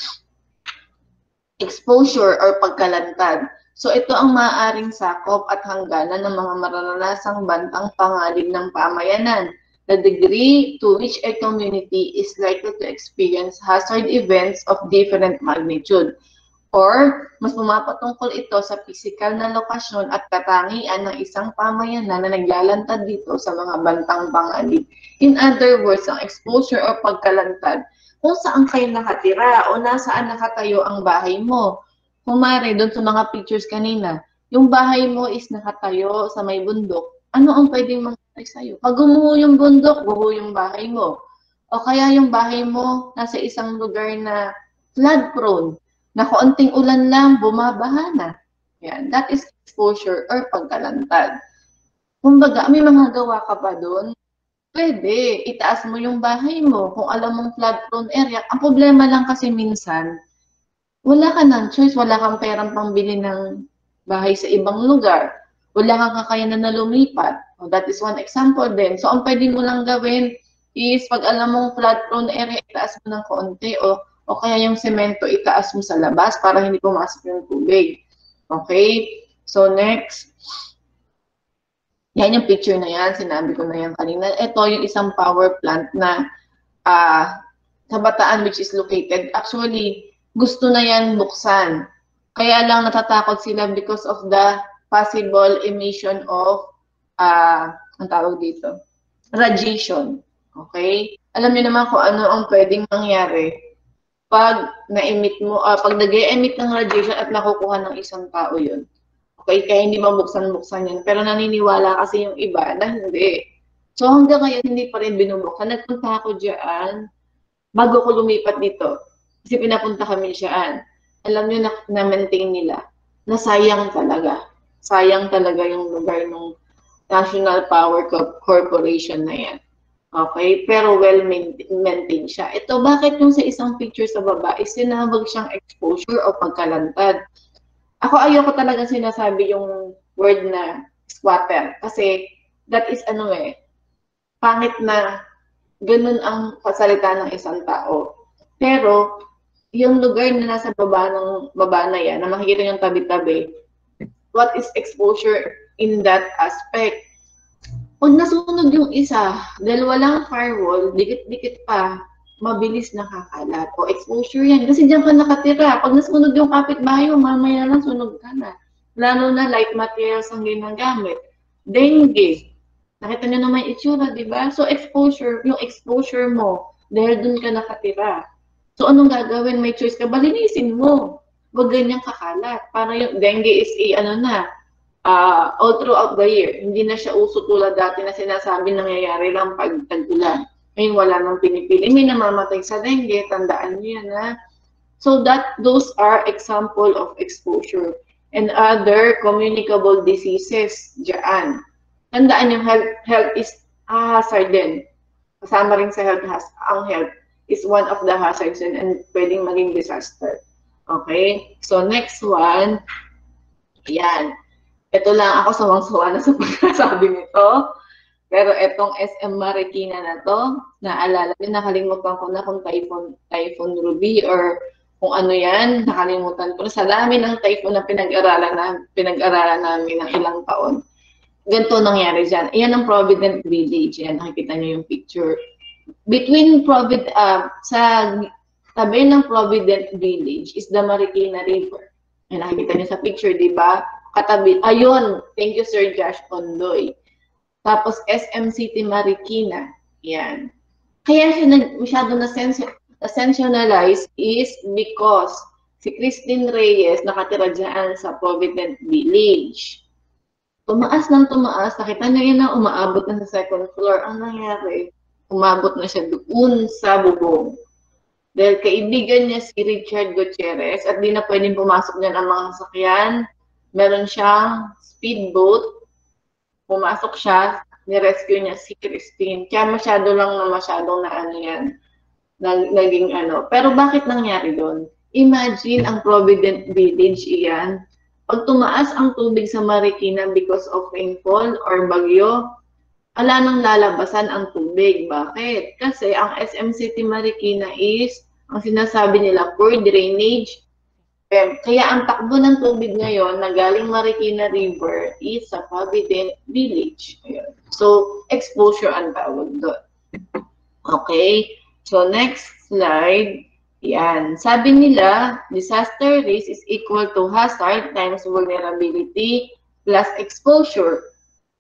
Exposure or pagkalantad. So ito ang maaaring sakop at hangganan ng mga maranasang bantang panganib ng pamayanan. The degree to which a community is likely to experience hazard events of different magnitude. Or, mas pumapatungkol ito sa pisikal na lokasyon at katangian ng isang pamayanan na naglalantad dito sa mga bantang panganib. In other words, ang exposure or pagkalantad kung saan kayo nakatira o nasaan nakatayo ang bahay mo. Kumare, doon sa mga pictures kanina, yung bahay mo is nakatayo sa may bundok, ano ang pwedeng mangyari sa'yo? Pag gumuho yung bundok, guho yung bahay mo. O kaya yung bahay mo nasa isang lugar na flood prone, na kaunting ulan lang, bumabaha na. Yan, that is exposure or pagkalantad. Kumbaga, may mga gawa ka ba doon? Pwede, itaas mo yung bahay mo kung alam mong flood-prone area. Ang problema lang kasi minsan, wala ka ng choice, wala kang perang pambili ng bahay sa ibang lugar. Wala kang kakayanan na lumipat. So that is one example din. So ang pwede mo lang gawin is pag alam mong flood-prone area, itaas mo ng konti o, o kaya yung semento itaas mo sa labas para hindi pumasok yung tubig. Okay? So next. Yan yung picture na yan, sinabi ko na yan kanina. Ito yung isang power plant na uh, sa Bataan which is located. Actually, gusto na yan buksan. Kaya lang natatakot sila because of the possible emission of, uh, ang tawag dito, radiation. Okay? Alam niyo naman kung ano ang pwedeng mangyari pag na-emit mo, uh, pag nag-e-emit ng radiation at nakukuha ng isang tao yun. Okay, kaya hindi mabuksan-buksan yan. Pero naniniwala kasi yung iba na hindi. So hanggang ngayon, hindi pa rin binubuksan. Nagpunta ako dyan, bago ko lumipat dito. Kasi pinapunta kami dyan. Alam nyo na, na-maintain nila, na sayang talaga. Sayang talaga yung lugar ng National Power Corporation na yan. Okay, pero well-maintained siya. Ito, bakit yung sa isang picture sa baba, is sinabag siyang exposure o pagkalantad. Ako ayoko talaga sinasabi yung word na squatter kasi that is ano eh, pangit na ganun ang pasalita ng isang tao. Pero, yung lugar na nasa baba ng baba na yan, na makikita yung tabi-tabi, what is exposure in that aspect? Pag nasunog yung isa, dahil walang firewall, dikit-dikit pa, mabilis nakakalat. O exposure yan. Kasi diyan ka nakatira. Pag nasunog yung kapitbahay mo, mamaya lang sunog ka na. Lalo na light materials ang ginagamit. Dengue. Nakita nyo naman yung itsura, di ba? So exposure, yung exposure mo, dahil dun ka nakatira. So anong gagawin? May choice ka ba? Linisin mo. Huwag ganyang kakalat. Para yung dengue is a, ano na, Uh, all throughout the year. Hindi na siya uso tulad dati na sinasabi nangyayari lang pag tag-ulan. Ngayon wala nang pinipili. May namamatay sa dengue, tandaan niyo yan, ha? So that, those are example of exposure. And other communicable diseases dyan. Tandaan yung health, health is a hazard din. Kasama rin sa health, ang health is one of the hazards and, and pwedeng maging disaster. Okay? So next one, yan. Ito lang ako sawang-sawa na sa pagkasabi nito. Pero itong S M Marikina na to, naalala ko, nakalimutan ko na kung Typhoon, Typhoon Ruby or kung ano yan, nakalimutan ko. Sa dami ng typhoon na pinag-aralan na, pinag-aralan namin ng ilang taon. Ganito nangyari dyan. Ayan ang Provident Village. Ayan, nakikita nyo yung picture. Between Provident, uh, sa tabi ng Provident Village is the Marikina River. Ayan, nakikita nyo sa picture, di ba? Katabi, ayun, thank you Sir Josh Condoy. Tapos S M City Marikina, yan. Kaya siya nag, masyado na sensationalize is because si Christine Reyes nakatira dyan sa Provident Village. Tumaas ng tumaas, nakita niyo yun na umaabot na sa second floor. Ang nangyari, umabot na siya doon sa bubong. Dahil kaibigan niya si Richard Gutierrez at di na pwedeng pumasok niyan ang mga sasakyan. Meron siyang speedboat, pumasok siya, nirescue niya si Christine. Kaya masyado lang na masyadong na ano yan, naging ano. Pero bakit nangyari doon? Imagine ang Provident Village iyan. Pag tumaas ang tubig sa Marikina because of rainfall or bagyo, ala nang lalabasan ang tubig. Bakit? Kasi ang S M City Marikina is, ang sinasabi nila, poor drainage. Kaya ang takbo ng tubig ngayon na galing Marikina River is sa Provident Village. Ayan. So, exposure ang tawag doon. Okay? So, next slide. Yan. Sabi nila, disaster risk is equal to hazard times vulnerability plus exposure.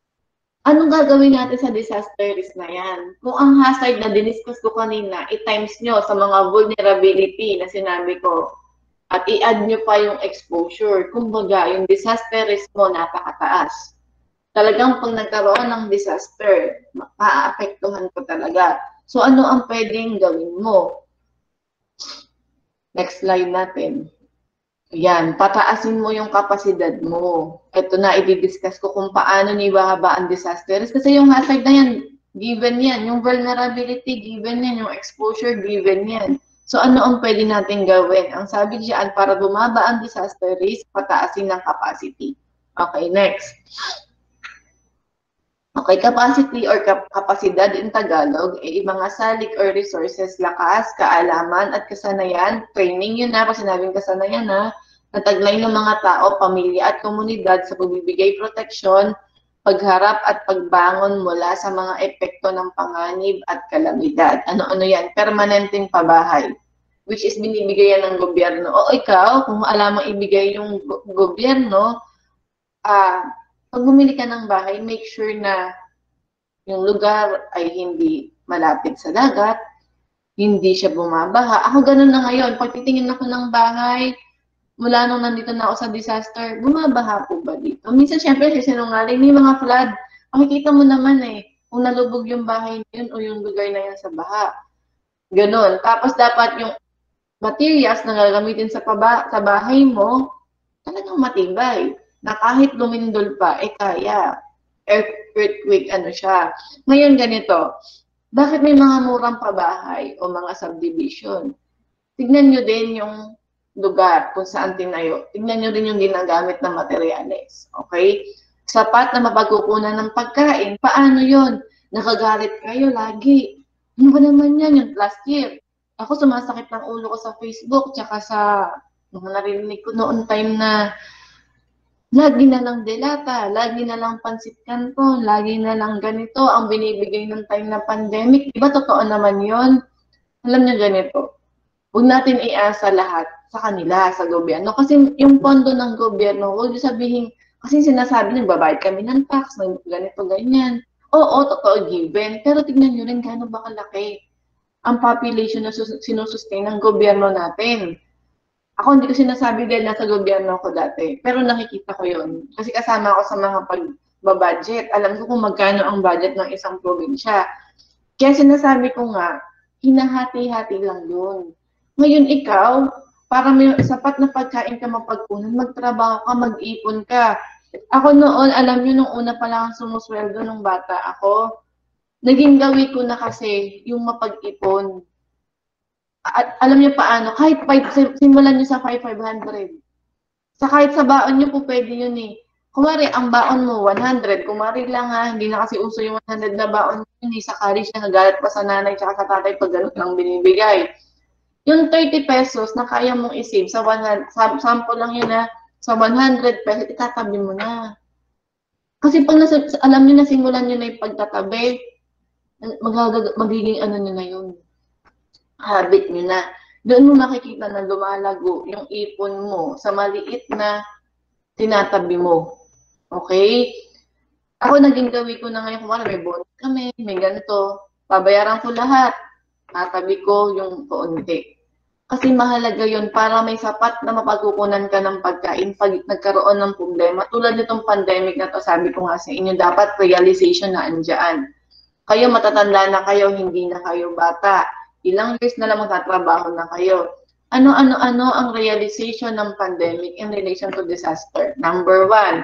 Anong gagawin natin sa disaster risk na yan? Kung ang hazard na diniscuss ko kanina, i-times nyo sa mga vulnerability na sinabi ko, at i-add nyo pa yung exposure. Kumbaga, yung disaster risk mo napakataas. Talagang pag nagkaroon ng disaster, maaapektuhan ko talaga. So, ano ang pwedeng gawin mo? Next slide natin. Yan, pataasin mo yung kapasidad mo. Ito na, i-discuss ko kung paano nibahaba ang disaster risk. Kasi yung hazard na yan, given yan. Yung vulnerability, given yan. Yung exposure, given yan. So, ano ang pwede natin gawin? Ang sabi diyan, para bumaba ang disaster risk, pataasin ng capacity. Okay, next. Okay, capacity or kap kapasidad in Tagalog, eh, mga salik or resources, lakas, kaalaman, at kasanayan. Training yun na, kasi sinabing kasanayan na, nataglay ng mga tao, pamilya at komunidad sa pagbibigay proteksyon, pagharap at pagbangon mula sa mga epekto ng panganib at kalamidad. Ano-ano yan? Permanenteng pabahay, which is binibigay yan ng gobyerno. O ikaw, kung alam mo ibigay yung go gobyerno, ah, uh, pag bumili ka ng bahay, make sure na yung lugar ay hindi malapit sa dagat, hindi siya bumabaha. Ako ganun na ngayon. Pag titingin ako ng bahay, mula nung nandito na ako sa disaster, bumabaha po ba dito? Minsan, syempre, sinungaling, may mga flood. Makikita mo naman eh, kung nalubog yung bahay na yun o yung lugar na yan sa baha. Ganon. Tapos, dapat yung materials na gagamitin sa, paba, sa bahay mo, talagang matibay. Na kahit lumindol pa, eh kaya. Earthquake, ano siya. Ngayon, ganito. Bakit may mga murang pabahay o mga subdivision? Tignan nyo din yung lugar kung saan tinayo. Tignan nyo din yung ginagamit na materyales. Okay? Sapat na mapagkukunan ng pagkain. Paano yon? Nakagalit kayo lagi. Ano ba naman yan? Yung last year. ako sumasakit ng ulo ko sa Facebook, tsaka sa mga narinig ko noon time na lagi na lang delata, lagi na lang pansit canton, lagi na lang ganito ang binibigay ng time na pandemic. Diba totoo naman yon? Alam niyo ganito, huwag natin iasa lahat sa kanila, sa gobyerno. Kasi yung pondo ng gobyerno, huwag sabihin, kasi sinasabi, nagbabayad kami ng tax, ganito, ganyan. Oo, totoo, given. Pero tignan nyo rin gaano ba kalaki ang population na sinusustain ng gobyerno natin. Ako hindi ko sinasabi dahil nasa gobyerno ako dati, pero nakikita ko yon. Kasi kasama ako sa mga pagbabudget. Alam ko kung magkano ang budget ng isang probinsya. Kaya sinasabi ko nga, hinahati-hati lang yun. Ngayon ikaw, para may sapat na pagkain ka mapagpunan, magtrabaho ka, mag-ipon ka. Ako noon, alam nyo, nung una pa lang sumusweldo nung bata ako, naging gawi ko na kasi yung mapag-ipon. At alam niyo paano, kahit five, simulan niyo sa five thousand five hundred. Sa kahit sa baon niyo po pwede yun eh. Kumari, ang baon mo, one hundred. Kumari lang ha, hindi na kasi uso yung one hundred na baon yun eh. Sa college na nagalit pa sa nanay tsaka sa tatay pag ganun lang binibigay. Yung thirty pesos na kaya mong isave sa one hundred, sample lang yun ha, sa one hundred pesos, itatabi mo na. Kasi pag nasa, alam niyo na simulan niyo na yung pagtatabi, magagag, magiging ano niyo na yun. Habit nyo na. Doon mo makikita na lumalago yung ipon mo sa maliit na tinatabi mo. Okay? Ako naging gawi ko na ngayon, kung may bonus kami, may ganito, pabayaran ko lahat. Tatabi ko yung kaunti. Kasi mahalaga yun para may sapat na mapagkukunan ka ng pagkain pag nagkaroon ng problema. Tulad nitong pandemic na to, sabi ko nga sa inyo, dapat realization na andyan. Kayo matatanda na kayo, hindi na kayo bata. Ilang years na lang magtatrabaho na kayo. Ano-ano-ano ang realization ng pandemic in relation to disaster? Number one,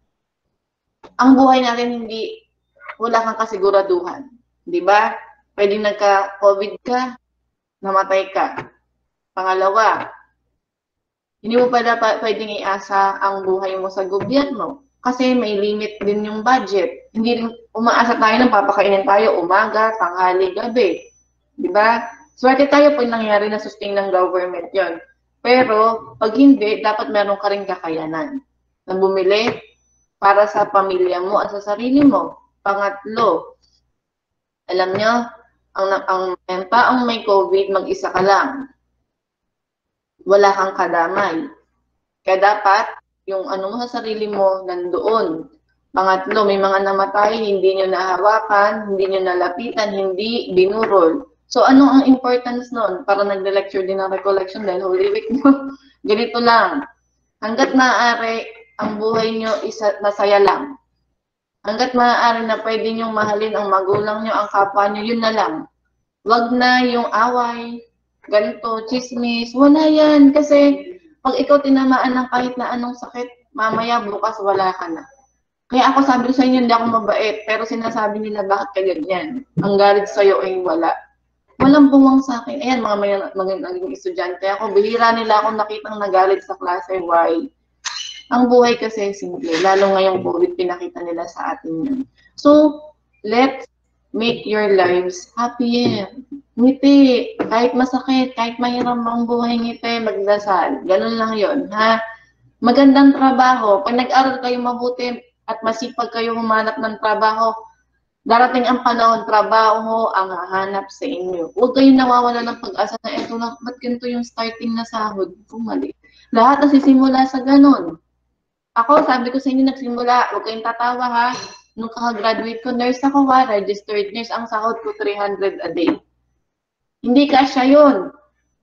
ang buhay natin hindi, wala kang kasiguraduhan. Di ba? Pwedeng nagka-COVID ka, namatay ka. Pangalawa, hindi mo pala pwedeng iasa ang buhay mo sa gobyerno. Kasi may limit din yung budget. Hindi rin umaasa tayo ng papakainin tayo umaga, tanghali, gabi. Diba? Swerte tayo pag nangyari na sustain ng government yon. Pero, pag hindi, dapat meron ka rin kakayanan na bumili para sa pamilya mo at sa sarili mo. Pangatlo, alam nyo, ang, ang, ang taong may COVID, mag-isa ka lang. Wala kang kadamay. Kaya dapat, yung ano mo sa sarili mo, nandoon. Pangatlo, may mga namatay, hindi nyo nahawakan, hindi nyo nalapitan, hindi binurol. So, ano ang importance nun? Para nagde-lecture din ng recollection dahil Holy Week mo. Ganito lang. Hanggat maaari, ang buhay nyo isa, masaya lang. Hanggat maaari na pwede nyo mahalin ang magulang nyo, ang kapwa nyo, yun na lang. Wag na yung away, ganito, chismis, wala yan. Kasi, pag ikaw tinamaan ng kahit na anong sakit, mamaya bukas wala ka na. Kaya ako sabi sa inyo, hindi ako mabait, pero sinasabi nila, bakit ka ganyan? Ang galit sa'yo ay wala. Walang buwang sa akin. Ayan, mga may, mga naging estudyante ako, bihira nila akong nakitang nagalit sa klase. Why? Ang buhay kasi simple. Lalo ngayong COVID, pinakita nila sa atin yun. So, let's make your lives happy. Ngiti. Kahit masakit, kahit mahirap ang buhay, ngiti, magdasal. Ganun lang yun, ha? Magandang trabaho. Pag nag-aral kayo mabuti at masipag kayo humanap ng trabaho, darating ang panahon, trabaho ang hahanap sa inyo. Huwag kayong nawawala ng pag-asa na ito lang, ba't ganito yung starting na sahod? Kung mali. Lahat nasisimula sa ganun. Ako, sabi ko sa inyo, nagsimula, huwag kayong tatawa ha. Nung kaka-graduate ko, nurse ako ha, registered nurse, ang sahod ko three hundred a day. Hindi kasya yun.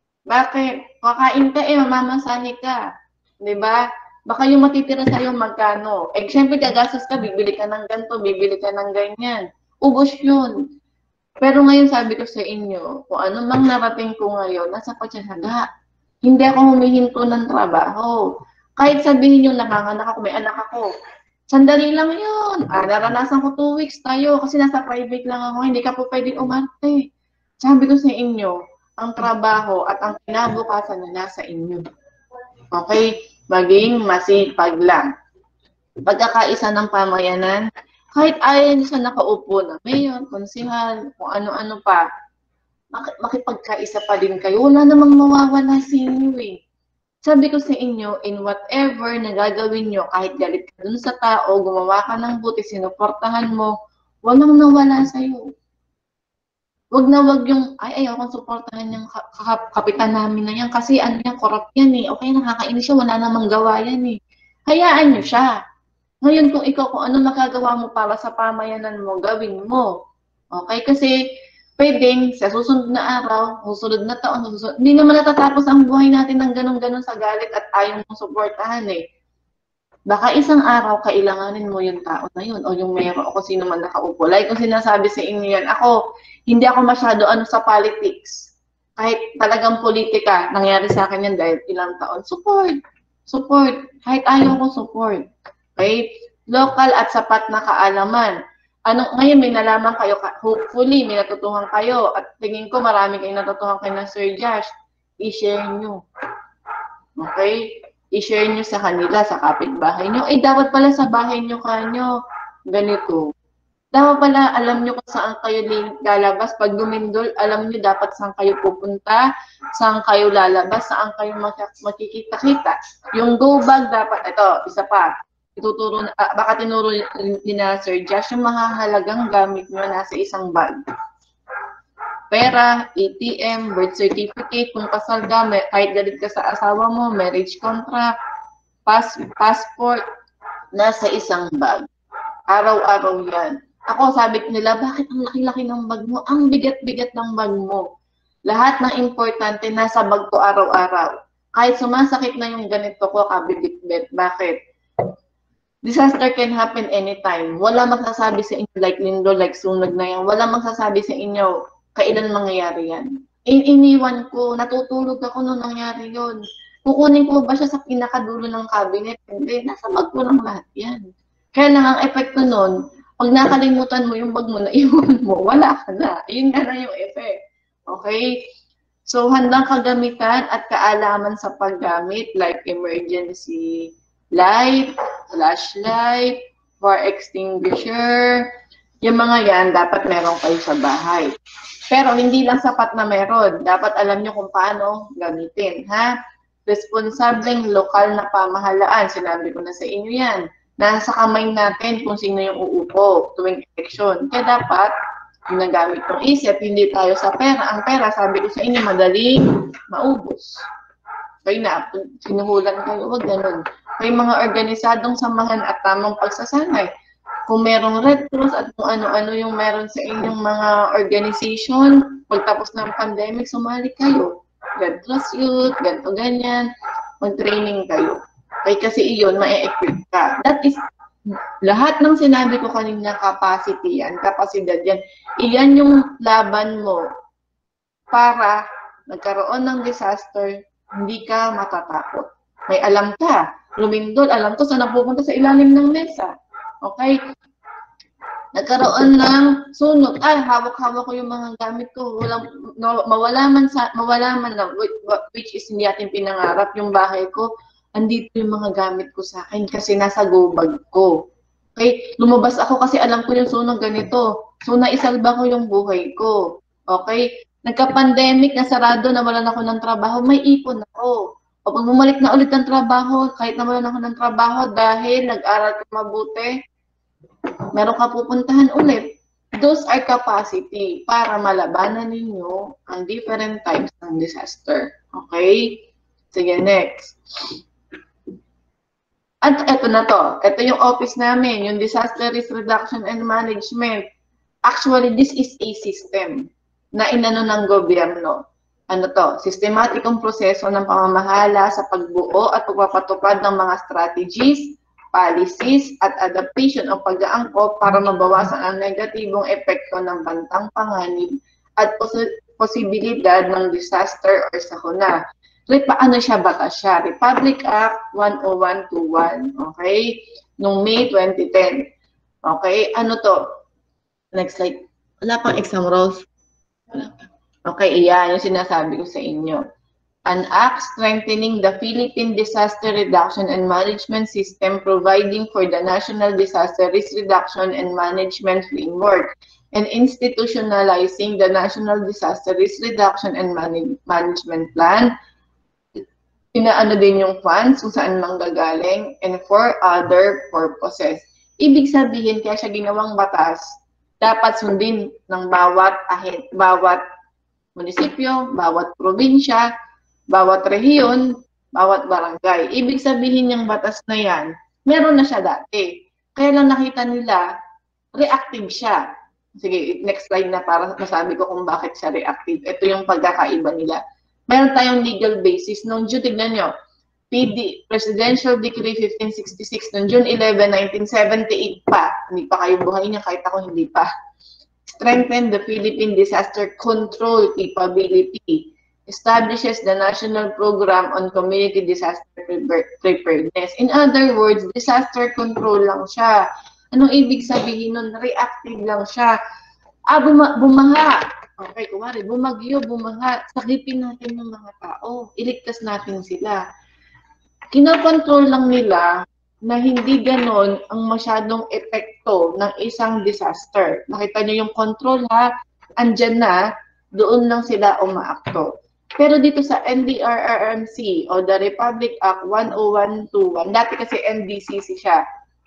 Bakit? Kakain ka eh, mamamasahe ka. Diba? Baka yung matitira sa'yo magkano. Eh, syempre, gagastos ka, bibili ka ng ganito, bibili ka ng ganyan. Ubos yun. Pero ngayon, sabi ko sa inyo, kung ano mang narating ko ngayon, nasa pagsasaga. Hindi ako humihinto ng trabaho. Kahit sabihin nyo, nakanganak ako, may anak ako. Sandali lang yun. Ah, naranasan ko two weeks tayo kasi nasa private lang ako. Hindi ka po pwedeng umarte. Sabi ko sa inyo, ang trabaho at ang kinabukasan na nasa inyo. Okay? Maging masipag lang. Pagkakaisa ng pamayanan, kahit ayaw niyo sa nakaupo na mayor, konsihal, kung ano-ano pa, mak- makipagkaisa pa din kayo. Wala namang mawawala sa inyo eh. Sabi ko sa inyo, in whatever na gagawin nyo, kahit galit ka dun sa tao, gumawa ka ng buti, sinuportahan mo, walang nawala sa'yo. Wag na wag yung, ay, ayaw kong suportahan yung ka- ka- kapitan namin na yan kasi ano yan, corrupt yan eh. Okay, nakakainis siya, wala namang gawa yan eh. Hayaan nyo siya. Ngayon kung ikaw, kung ano makagawa mo para sa pamayanan mo, gawin mo. Okay, kasi pwedeng sa susunod na araw, susunod na taon, susunod, hindi naman natatapos ang buhay natin ng ganun-ganun sa galit at ayaw mong suportahan eh. Baka isang araw, kailanganin mo yung tao na yun o yung meron o kung sino man nakaupo. Like kung sinasabi sa inyo yan, ako, hindi ako masyado ano sa politics. Kahit talagang politika, nangyari sa akin yan dahil ilang taon. Support. Support. Kahit ayaw ko support. Okay? Local at sapat na kaalaman. Ano, ngayon may nalaman kayo, hopefully may natutuhan kayo at tingin ko marami kayong natutuhan kayo ng Sir Josh, i-share nyo. Okay? I-share nyo sa kanila, sa kapitbahay nyo. Eh, dapat pala sa bahay nyo kanyo, ganito. Dapat pala alam nyo kung saan kayo lalabas. Pag lumindol, alam nyo dapat saan kayo pupunta, saan kayo lalabas, saan kayo makikita-kita. Yung go bag dapat, ito, isa pa, ituturo, uh, baka tinuro ni na Sir Josh, yung mahahalagang gamit nyo nasa isang bag. Pera, A T M, birth certificate, kung kasal ka, may, kahit galit ka sa asawa mo, marriage contract, pass, passport, nasa isang bag. Araw-araw yan. Ako, sabi nila, bakit ang laki-laki ng bag mo? Ang bigat-bigat ng bag mo. Lahat ng importante nasa bag ko araw-araw. Kahit sumasakit na yung ganito ko, kabibit-bit. Bakit? Disaster can happen anytime. Wala magsasabi sa inyo like Lindo, like sunog na yan. Wala magsasabi sa inyo kailan mangyayari yan. In iniwan ko, natutulog ako nung nangyari yun. Kukunin ko ba siya sa pinakadulo ng cabinet? Hindi, nasa bag ko lang lahat yan. Kaya lang ang epekto nun, pag nakalimutan mo yung bag mo na iwan mo, wala ka na. Yun nga na yung effect. Okay? So, handang kagamitan at kaalaman sa paggamit like emergency light, flashlight, fire extinguisher, yung mga yan, dapat meron kayo sa bahay. Pero hindi lang sapat na meron. Dapat alam nyo kung paano gamitin. Ha? Responsableng lokal na pamahalaan. Sinabi ko na sa inyo yan. Nasa kamay natin kung sino yung uupo tuwing eleksyon. Kaya dapat, ginagamit ng isip, hindi tayo sa pera. Ang pera, sabi ko sa inyo, madaling maubos. Kaya na, sinuhulan kayo, wag ganun. May mga organisadong samahan at tamang pagsasanay. Kung merong Red Cross at kung ano-ano yung meron sa inyong mga organization, pagtapos ng pandemic, sumali kayo. Red Cross Youth, ganito, ganyan. Mag-training kayo. Kaya kasi iyon, ma-equip ka. That is, lahat ng sinabi ko kanina, capacity yan, kapasidad yan. Iyan yung laban mo para nagkaroon ng disaster, hindi ka matatakot. May alam ka. Lumindol, alam ko saan napupunta sa ilalim ng mesa. Okay? Nagkaroon ng sunog. Ay, hawak-hawak ko yung mga gamit ko. Walang, no, mawala man sa, mawala man na, which is hindi ating pinangarap, yung bahay ko, andito yung mga gamit ko sa akin kasi nasa go bag ko. Okay? Lumabas ako kasi alam ko yung sunog ganito. So, naisalba ko yung buhay ko. Okay? Nagka-pandemic, nasarado, nawalan ako ng trabaho, may ipon ako. O pag bumalik na ulit ng trabaho, kahit nawalan ako ng trabaho dahil nag-aral ka mabuti, meron ka pupuntahan ulit. Those are capacity para malabanan ninyo ang different types ng disaster. Okay? Sige, next. At eto na to. Ito yung office namin, yung Disaster Risk Reduction and Management. Actually, this is a system na inano ng gobyerno. Ano to? Sistematikong proseso ng pamamahala sa pagbuo at pagpapatupad ng mga strategies, policies, at adaptation o pag-aangkop para mabawasan ang negatibong epekto ng bantang panganib at pos posibilidad ng disaster or sakuna. Ano siya, batas siya? Republic Act one oh one twenty-one, okay? Noong May twenty ten. Okay, ano to? Next slide. Wala pang exam rules. Wala pa. Okay, iyan yung sinasabi ko sa inyo. An act strengthening the Philippine Disaster Reduction and Management System, providing for the National Disaster Risk Reduction and Management Framework, and institutionalizing the National Disaster Risk Reduction and Man Management Plan. Pinaano din yung funds kung saan manggagaling, and for other purposes. Ibig sabihin, kaya siya ginawang batas, dapat sundin ng bawat ahit, bawat munisipyo, bawat probinsya, bawat rehiyon, bawat barangay. Ibig sabihin yung batas na yan, meron na siya dati. Kaya lang nakita nila, reactive siya. Sige, next slide na para masabi ko kung bakit siya reactive. Ito yung pagkakaiba nila. Meron tayong legal basis. Noong June, tignan nyo, P D, Presidential Decree fifteen sixty-six, noong June eleventh, nineteen seventy-eight pa. Hindi pa kayo buhay niya, kahit ako hindi pa. Strengthen the Philippine Disaster Control Capability. Establishes the National Program on Community Disaster Preparedness. In other words, disaster control lang siya. Anong ibig sabihin nun? Reactive lang siya. Ah, buma bumaha. Okay, kumari, bumagyo, bumaha. Sakipin natin yung mga tao. Iligtas natin sila. Kinokontrol lang nila na hindi ganon ang masyadong epekto ng isang disaster. Nakita nyo yung control ha? Andyan na, doon lang sila umaakto. Pero dito sa N D R R M C o the Republic Act one oh one twenty-one, dati kasi N D C C siya,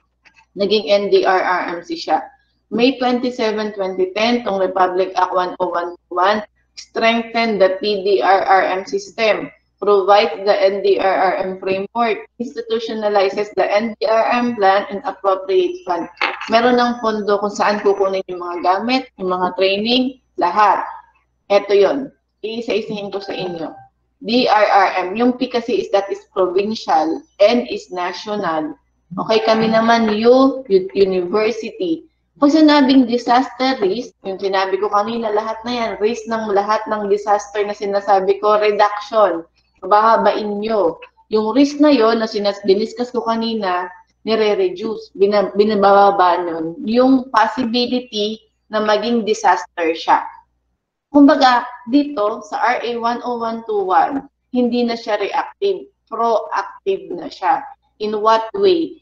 naging N D R R M C siya. May twenty-seventh, twenty ten, tong Republic Act one oh one twenty-one, strengthen the P D R R M system, provides the N D R R M framework, institutionalizes the N D R R M plan, and appropriate fund. Meron ng pondo kung saan kukunin yung mga gamit, yung mga training, lahat. Ito yon. Iisa-isahin ko sa inyo. D R R M, yung P kasi is that is provincial, N is national. Okay, kami naman U, university. Pag sinabing disaster risk, yung sinabi ko kanina, lahat na yan, risk ng lahat ng disaster na sinasabi ko, reduction. Babahabain nyo. Yung risk na yon na sinas-diniscuss ko kanina, nire-reduce, binababa nun, yung possibility na maging disaster siya. Kumbaga, dito sa R A one oh one twenty-one, hindi na siya reactive, proactive na siya. In what way?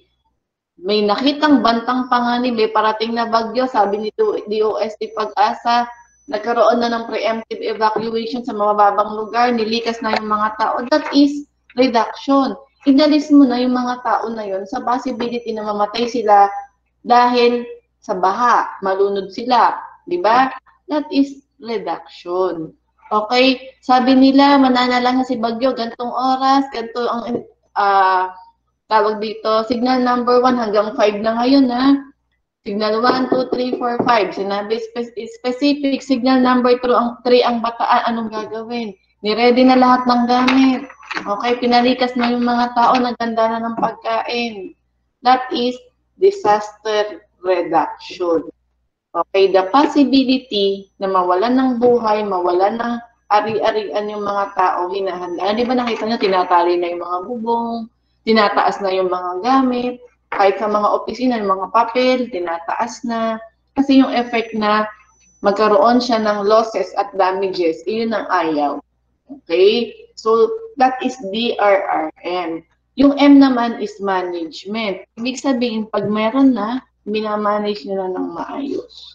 May nakitang bantang panganib, may parating na bagyo, sabi nito D O S T Pag-asa, nagkaroon na ng preemptive evacuation sa mababang lugar, nilikas na yung mga tao. That is reduction. Inalis mo na yung mga tao na yun sa possibility na mamatay sila dahil sa baha, malunod sila. Diba? That is reduction. Okay? Sabi nila, mananalang na si Bagyo, gantong oras, ganto ang uh, tawag dito, signal number one hanggang five na ngayon, ha? Signal one, two, three, four, five. Sinabi spe specific, signal number three ang bataan, anong gagawin? Niready na lahat ng gamit. Okay, pinalikas na yung mga tao, naganda na ng pagkain. That is disaster reduction. Okay, the possibility na mawalan ng buhay, mawalan ng ari-arian yung mga tao, hinahanda. Di ba nakita nyo, tinatali na yung mga bubong, tinataas na yung mga gamit, kahit sa mga opisina, yung mga papel, tinataas na. Kasi yung effect na magkaroon siya ng losses at damages, iyon ang ayaw. Okay? So, that is D R R M. Yung M naman is management. Ibig sabihin, pag meron na, minamanage nila ng maayos.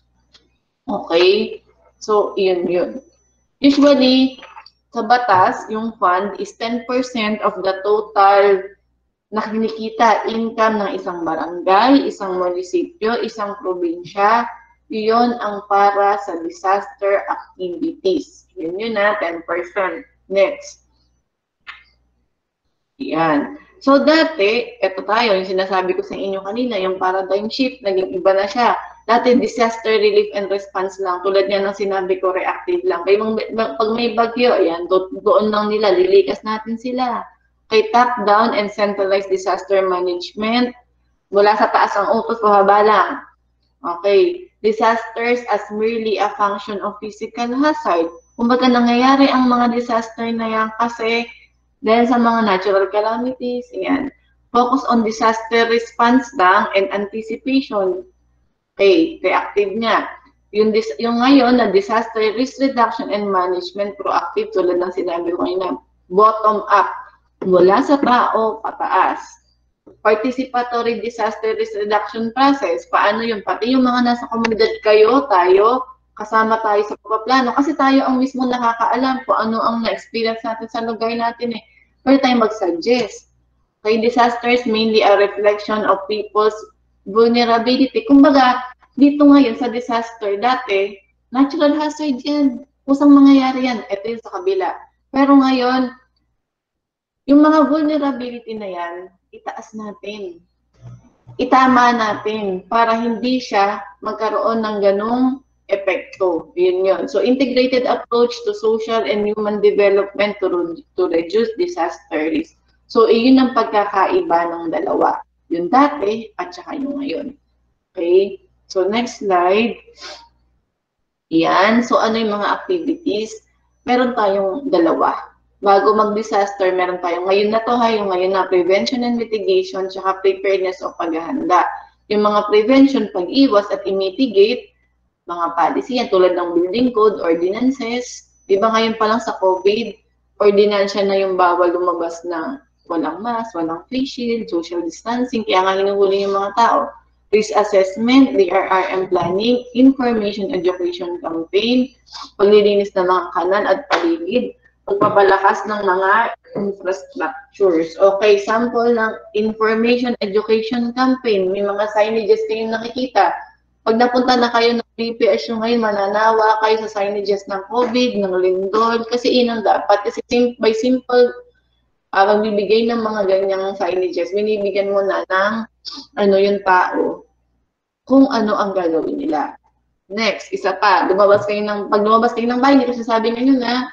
Okay? So, iyon yun. Usually, sa batas, yung fund is ten percent of the total na kinikita income ng isang barangay, isang munisipyo, isang probinsya. Iyon ang para sa disaster activities. Yun yun na, ten percent. Next. Yan. So, dati, eto tayo, yung sinasabi ko sa inyo kanina, yung paradigm shift, naging iba na siya. Dati, disaster relief and response lang. Tulad niya ng sinabi ko, reactive lang. Kaya pag may bagyo, ayan, do doon lang nila, lilikas natin sila. Kay top-down and centralized disaster management, mula sa taas ang utos, pababa lang. Okay. Disasters as merely a function of physical hazard. Kumbaga, nangyayari ang mga disaster na yan kasi dahil sa mga natural calamities, yan. Focus on disaster response lang and anticipation. Okay, reactive niya. Yung, dis yung ngayon na disaster risk reduction and management, proactive, tulad ng sinabi ko ngayon, bottom up, mula sa tao, pataas. Participatory disaster risk reduction process, paano yun? Pati yung mga nasa komunidad kayo, tayo, kasama tayo sa pagpaplano, kasi tayo ang mismo nakakaalam kung ano ang na-experience natin sa lugar natin eh. Pwede tayo mag-suggest. Okay, disasters mainly a reflection of people's vulnerability. Kumbaga, dito ngayon sa disaster, dati, natural hazard yan. Kusang mangyayari yan. Ito yung sa kabila. Pero ngayon, yung mga vulnerability na yan, itaas natin. Itama natin para hindi siya magkaroon ng ganong epekto. Yun yun. So, integrated approach to social and human development to, to reduce disaster risk. So, iyon ang pagkakaiba ng dalawa. Yung dati at saka yung ngayon. Okay? So, next slide. Yan. So, ano yung mga activities? Meron tayong dalawa. Bago mag-disaster, meron tayong ngayon na to ha, yung ngayon na prevention and mitigation, tsaka preparedness o paghahanda. Yung mga prevention, pag-iwas at i-mitigate, mga policy yan, tulad ng building code, ordinances. Di ba ngayon pa lang sa COVID, ordinansya na yung bawal lumabas ng walang mask, walang face shield, social distancing, kaya nga hinuhuli yung mga tao. Risk assessment, D R R M planning, information education campaign, paglilinis ng mga kanan at paligid, pagpapalakas ng mga infrastructures. Okay, sample ng information education campaign. May mga signages kayong nakikita. Pag napunta na kayo ng B P S yung ngayon, mananawa kayo sa signages ng COVID, ng lindol, kasi inang dapat. Kasi sim by simple, uh, magbibigay ng mga ganyang signages, binibigyan mo na ng ano yung tao, kung ano ang gagawin nila. Next, isa pa, lumabas kayo ng, pag lumabas kayo ng bahay, hindi ko sasabi ngayon na,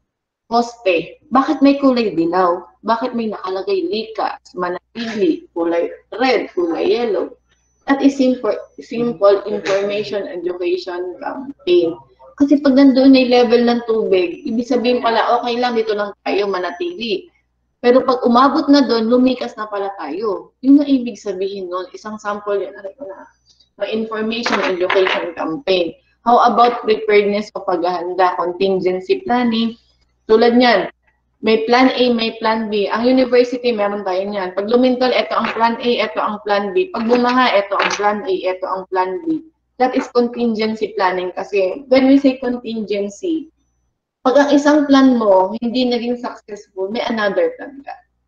poste. Bakit may kulay dilaw? Bakit may nakalagay likas, manatili, kulay red, kulay yellow? That is simple, simple information education campaign. Kasi pag nandoon na yung level ng tubig, ibig sabihin pala, okay lang, dito lang tayo manatili. Pero pag umabot na doon, lumikas na pala tayo. Yun na ibig sabihin nun. Isang sample yan na na information education campaign. How about preparedness o paghahanda, contingency planning? Tulad niyan, may plan A, may plan B. Ang university, meron tayo niyan. Pag lumintol, ito ang plan A, ito ang plan B. Pag bumaha, ito ang plan A, ito ang plan B. That is contingency planning kasi when we say contingency, pag ang isang plan mo hindi naging successful, may another plan ka.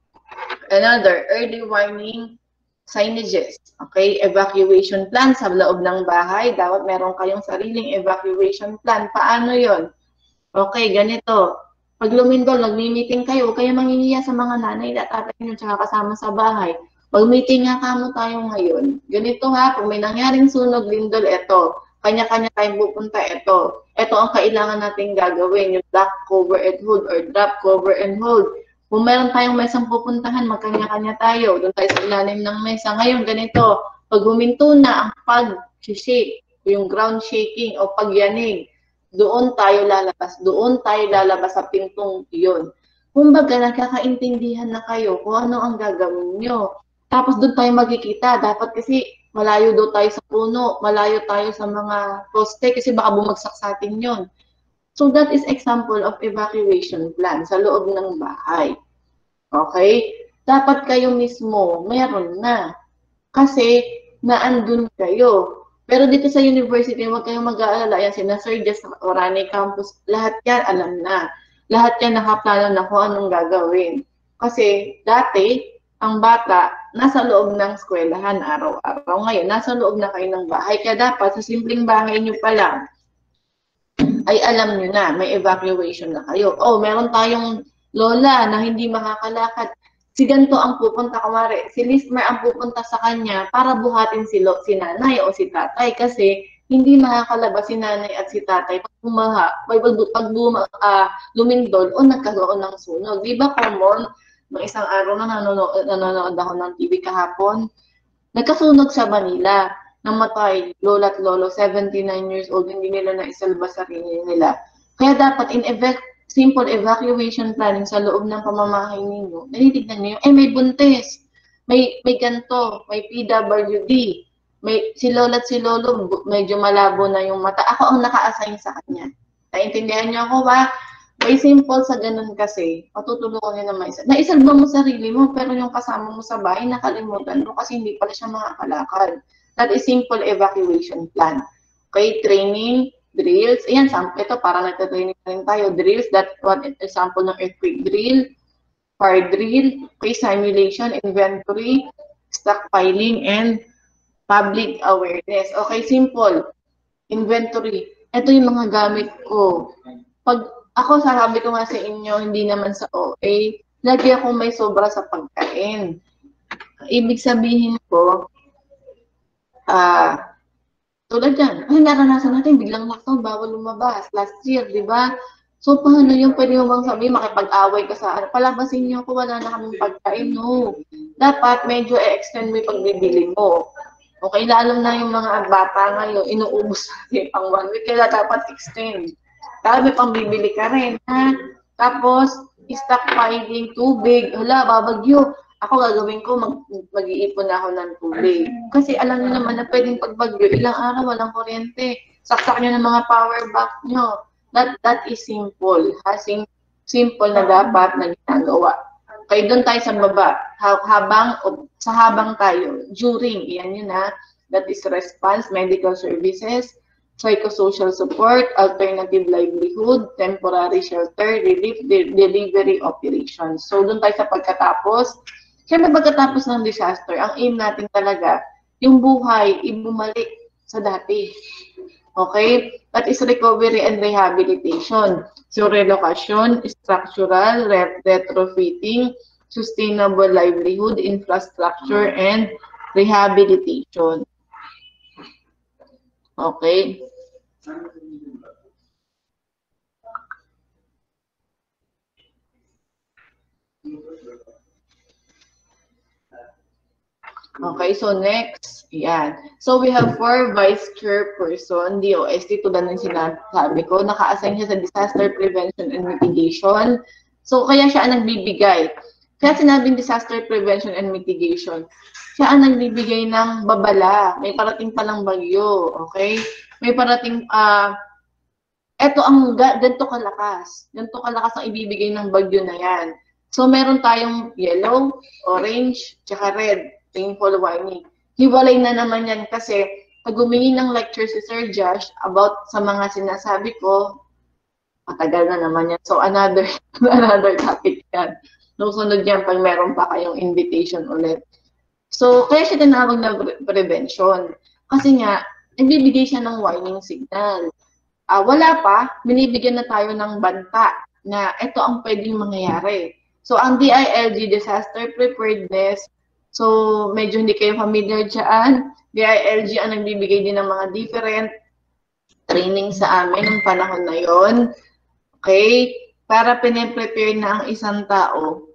Another, early warning signages. Okay, evacuation plan sa loob ng bahay. Dapat meron kayong sariling evacuation plan. Paano yon? Okay, ganito. Pag lumindol, nag-meeting kayo, huwag kayo mangingiya sa mga nanay at tatay nyo tsaka kasama sa bahay. Mag-meeting nga kamo tayo ngayon. Ganito ha, kung may nangyaring sunog, lindol, eto. Kanya-kanya tayong pupunta, eto. Eto ang kailangan natin gagawin, yung lock, cover, and hold, or drop, cover, and hold. Kung meron tayong mesang pupuntahan, magkanya-kanya tayo. Doon tayo sa ilalim ng mesa. Ngayon, ganito. Pag huminto na ang pag-shake, yung ground shaking o pagyanig, doon tayo lalabas, doon tayo lalabas sa pintong iyon. Kumbaga, nagkakaintindihan na kayo kung ano ang gagawin nyo. Tapos doon tayo magkikita. Dapat kasi malayo daw tayo sa puno, malayo tayo sa mga poste kasi baka bumagsak sa atin yun. So that is example of evacuation plan sa loob ng bahay. Okay? Dapat kayo mismo, meron na. Kasi naandun kayo. Pero dito sa university, huwag kayong mag-aalala. Yan, sina Sir Jess, Orani Campus, lahat yan alam na. Lahat yan nakaplano na kung anong gagawin. Kasi dati, ang bata, nasa loob ng eskwelahan araw-araw. Ngayon, nasa loob na kayo ng bahay. Kaya dapat, sa simpleng bahay nyo pa lang, ay alam nyo na, may evacuation na kayo. Oh, meron tayong lola na hindi makakalakad. Si ganito ang pupunta, kumari, si Lismer ang pupunta sa kanya para buhatin si, lo, si nanay o si tatay kasi hindi makakalabas si nanay at si tatay pag bumaha, pag, pag buma, uh, lumindol o nagkaroon ng sunog. Di ba common, ng isang araw na nanonood, nanonood ako ng T V kahapon, nagkasunog sa Manila, namatay, lola at lolo, seventy-nine years old, hindi nila naisalba sa sarili nila. Kaya dapat in effect, simple evacuation planning sa loob ng pamamahay ninyo, nanitignan niyo, eh may buntis, may, may ganto, may P W D, may si lola at si lolo, medyo malabo na yung mata. Ako ang naka-assign sa kanya. Naintindihan niyo ako ba? By simple sa ganun kasi, matutulungan niya naman isa. Naisalba mo sarili mo, pero yung kasama mo sa bahay, nakalimutan mo kasi hindi pala siya makakalakad. That is simple evacuation plan. Okay, training, drills. Ayan, ito parang nagtatraining na rin tayo. Drills, that's one example ng earthquake drill, fire drill, okay, simulation, inventory, stockpiling, and public awareness. Okay, simple. Inventory. Ito yung mga gamit ko. Pag ako, sasabi ko nga sa inyo, hindi naman sa O A, lagi ako may sobra sa pagkain. Ibig sabihin ko, ah, uh, tulad yan, ay naranasan natin, biglang lockdown, bawal lumabas. Last year, di ba? So, paano yung pwede mo bang sabihin, makipag-away ka sa, ano, palabasin niyo ko, wala na kaming pagkain, no. Dapat medyo e-extend mo yung pagbibili mo. Okay, lalo na yung mga bata ngayon, inuubos natin pang one week, kaya dapat extend. Kaya may pambibili ka rin, ha? Tapos, stockpiling, tubig, hala, babagyo. Ako gagawin ko, mag, mag-iipon na ako ng tubig. Kasi alam niyo naman na pwedeng pagbagyo, ilang araw, walang kuryente. Saksak niyo ng mga power bank niyo. That, that is simple, ha? Sim, simple na dapat na ginagawa. Okay, doon tayo sa baba. Habang, sa habang tayo, during, yan yun, ha? That is response, medical services, psychosocial support, alternative livelihood, temporary shelter, relief, de delivery operations. So, doon tayo sa pagkatapos. Siyempre, pagkatapos ng disaster, ang aim natin talaga, yung buhay, ibumalik sa dati. Okay? That is recovery and rehabilitation. So, relocation, structural, re retrofitting, sustainable livelihood, infrastructure, and rehabilitation. Okay. Okay, so next, yan. So we have four vice chairperson, D O S T, tulad ng sinasabi ko, naka-assign siya sa disaster prevention and mitigation. So kaya siya ang nagbibigay. Kaya sinabing disaster prevention and mitigation, siya ang nagbibigay ng babala. May parating palang bagyo, okay? May parating, ah, uh, eto ang ganito kalakas. Ganito kalakas ang ibibigay ng bagyo na yan. So meron tayong yellow, orange, tsaka red. Painful warning. Hiwalay na naman yan kasi pag humingi ng lecture si Sir Josh about sa mga sinasabi ko, matagal na naman yan. So another another topic yan. Nusunod yan pag meron pa kayong invitation ulit. So kaya siya tinawag na prevention. Kasi nga, nagbibigay siya ng warning signal. Uh, wala pa, binibigyan na tayo ng banta na ito ang pwedeng mangyayari. So ang D I L G, Disaster Preparedness, so, medyo hindi kayo familiar dyan. D I L G ang nagbibigay din ng mga different training sa amin ng panahon na yon. Okay? Para pine-prepare na ang isang tao.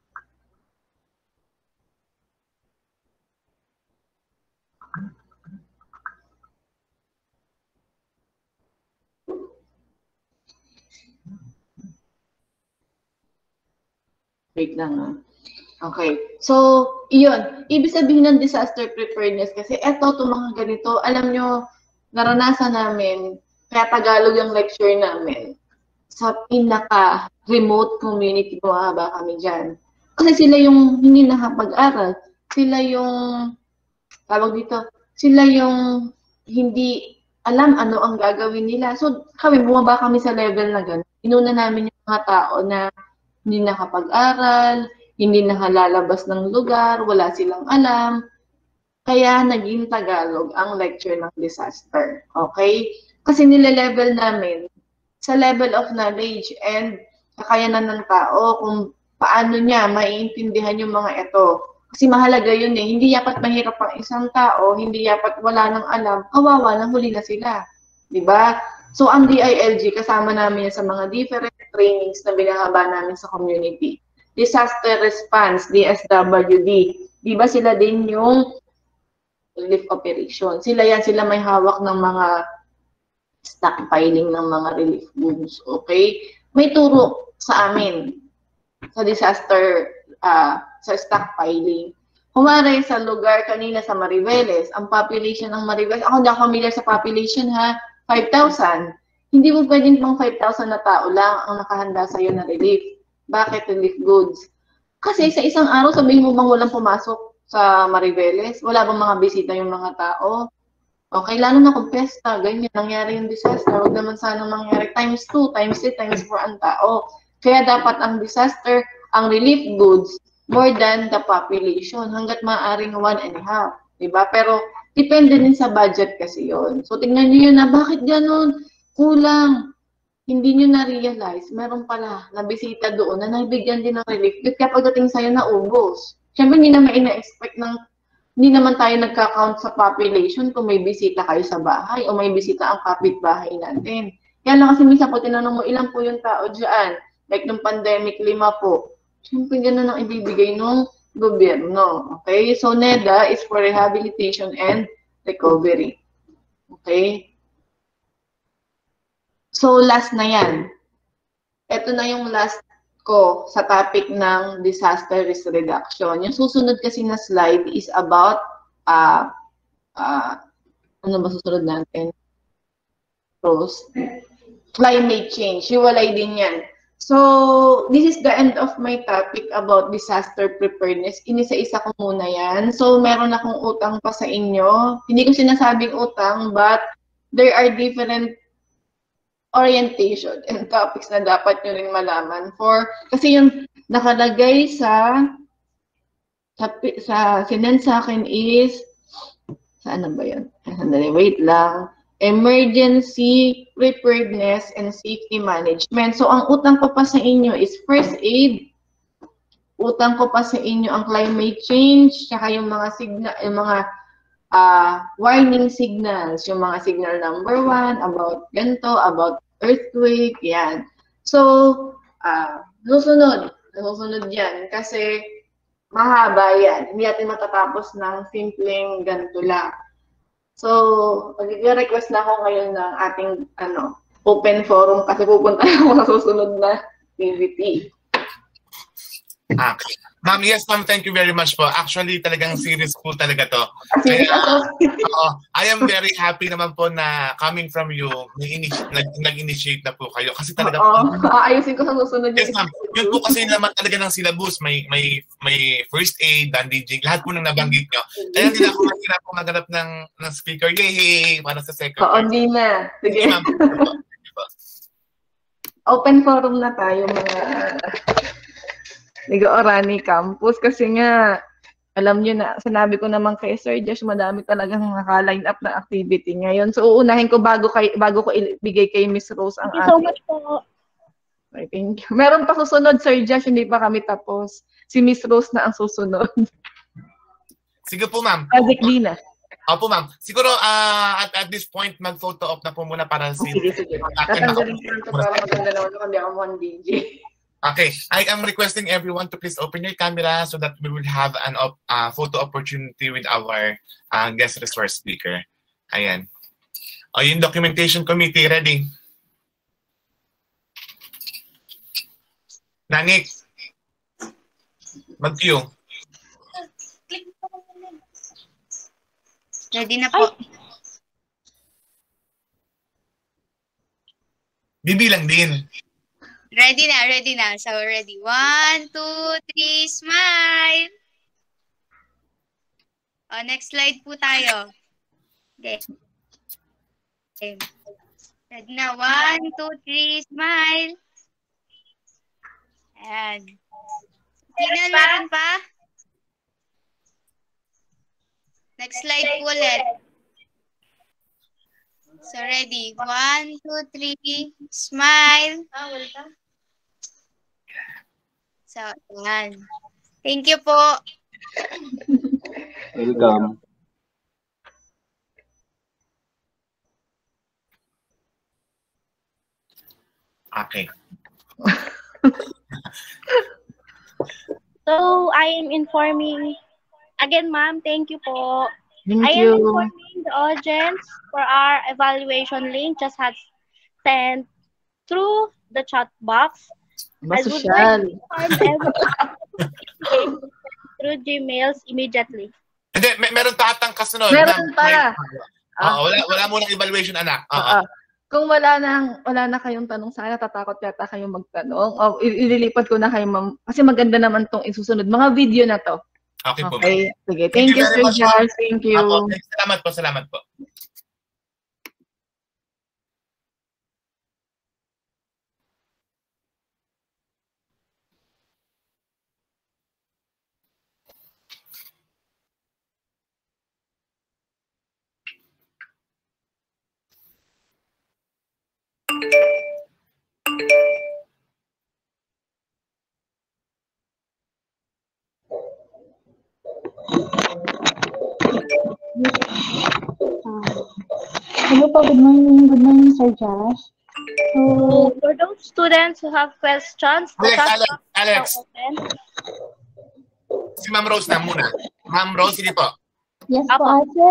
Wait lang ah. Okay. So, iyon. Ibig sabihin ng disaster preparedness kasi eto, itong mga ganito, alam nyo, naranasan namin, kaya Tagalog yung lecture namin, sa pinaka-remote community, bumaba kami dyan. Kasi sila yung hindi nakapag-aral. Sila yung, tawag dito, sila yung hindi alam ano ang gagawin nila. So, kami, bumaba kami sa level na gano'n. Inuna namin yung mga tao na hindi nakapag-aral, hindi nakalalabas ng lugar, wala silang alam. Kaya naging Tagalog ang lecture ng disaster. Okay? Kasi nile-level namin sa level of knowledge and kakayanan ng tao kung paano niya maiintindihan yung mga ito. Kasi mahalaga yun eh. Hindi yapat mahirap ang isang tao, hindi yapat wala nang alam, kawawa nang huli na sila. Diba? So ang D I L G, kasama namin sa mga different trainings na binahaba namin sa community. Disaster Response, D S W D. Di ba sila din yung relief operation? Sila yan, sila may hawak ng mga stockpiling ng mga relief goods. Okay? May turo sa amin sa disaster, uh, sa stockpiling. Kumare sa lugar kanina sa Mariveles, ang population ng Mariveles, ako hindi ako familiar sa population ha, five thousand. hindi mo pwedeng pang five thousand na tao lang ang nakahanda sa'yo na relief. Bakit relief goods? Kasi sa isang araw, sabihin mo bang walang pumasok sa Mariveles? Wala bang mga bisita yung mga tao? Okay, lalo na kung pesta, ganyan, nangyari yung disaster. Huwag naman sana mangyari times two, times three, times four ang tao. Kaya dapat ang disaster, ang relief goods, more than the population, hanggat maaaring one and a half. Diba? Pero, depende din sa budget kasi yon. So, tingnan nyo yun na, bakit ganun? Kulang. Hindi nyo na-realize, meron pala na bisita doon na nabigyan din ng relief. Kaya pagdating sa'yo na ubos. Siyempre, hindi naman ina-expect ng, hindi naman tayo nagka-count sa population kung may bisita kayo sa bahay o may bisita ang kapitbahay natin. Kaya lang kasi minsan po tinanong mo, ilan po yung tao dyan? Like nung pandemic, lima po. Siyempre, gano'n ang ibibigay ng gobyerno. Okay? So, NEDA is for rehabilitation and recovery. Okay? So, last na yan. Ito na yung last ko sa topic ng disaster risk reduction. Yung susunod kasi na slide is about, uh, uh, ano ba susunod natin? Rose. Climate change. Hiwalay din yan. So, this is the end of my topic about disaster preparedness. Inisa-isa ko muna yan. So, meron akong utang pa sa inyo. Hindi ko sinasabing utang, but there are different orientation and topics na dapat nyo rin malaman for, kasi yung nakalagay sa sa, sa sinend sa akin is, saan na ba yun? Sandali, wait lang. Emergency preparedness and safety management. So, ang utang ko pa sa inyo is first aid. Utang ko pa sa inyo ang climate change, saka yung mga signal, yung mga uh, warning signals, yung mga signal number one, about ganito, about earthquake, yan. So, uh, susunod. Susunod yan. Kasi, mahaba yan. Hindi natin matatapos ng simpleng ganito lang. So, mag-request na ako ngayon ng ating ano, open forum kasi pupunta ako sa susunod na activity. Okay. Ma'am, yes ma'am, thank you very much po. Actually, talagang serious po talaga to. Kaya, uh, I am very happy naman po na coming from you, nag-initiate na po kayo. Kasi talaga po. Oo, aayusin ko sa susunod. Yes ma'am, yun po kasi naman talaga ng syllabus. May may may first aid, bandaging, lahat po nang nabanggit nyo. Kaya hindi na ako mahirap po maghanap ng, ng speaker. Yay! Para sa second. Oo, hindi na. Sige. Open forum na tayo mga Nag-Orani Campus kasi nga, alam nyo na, sinabi ko naman kay Sir Josh, madami talagang naka-line up na activity ngayon. So, uunahin ko bago, kay, bago ko ibigay kay Miss Rose ang ating. Thank you so much po. Okay, thank you. Meron pa susunod, Sir Josh, hindi pa kami tapos. Si Miss Rose na ang susunod. Sige po, ma'am. Project Lina. Opo, ma'am. Siguro, uh, at, at this point, mag-photo op na po muna para si... Sige, sige. Tatanggalin ko ito para maganda naman ito, hindi ako one D J. Okay, I am requesting everyone to please open your camera so that we will have an op uh, photo opportunity with our uh, guest resource speaker. Ayan. O, yung documentation committee, ready? Nanik, mag-cue. Ready na po. Bibilang din. Ready na, ready na. So, ready. One, two, three, smile! O, next slide po tayo. Okay. Okay. Ready na. One, two, three, smile! Ayan. Tingnan, meron pa? Next slide po ulit. So, ready. One, two, three, smile! Ah, wala ka? So, ayan. Thank you po. Welcome. Okay. So, I am informing, again, ma'am, thank you po. Thank I you. am informing the audience for our evaluation link just had sent through the chat box. I would like to inform everyone through Gmails immediately. Hindi, may, meron tatang kasunod. Meron pa. Oo, wala, wala munang evaluation, anak. Oo. kung wala na, wala na kayong tanong sa akin, natatakot yata kayong magtanong. O, ililipat ko na kayo, ma'am. Kasi maganda naman tong isusunod. Mga video na to. Okay po. Okay. Sige. Thank Thank you you, very Sir much, Jazz. Thank you. Apo, salamat po, salamat po. Hello po, good morning. Good morning, Sir Josh. So, for those students who have questions, the Alex, chat Alex, box is Alex. now open. Si Ma'am Rose na muna. Ma'am Rose, sige po. Yes Apo. po, ah, sir.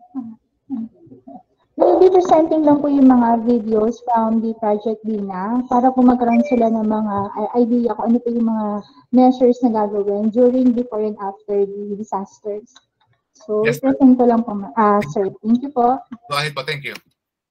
We'll be presenting lang po yung mga videos from the Project Dina para po magkaroon sila ng mga uh, idea kung ano po yung mga measures na gagawin during, before, and after the disasters. So, Yes, present ko lang po, ah, sir. Thank you po. Go ahead po, thank you.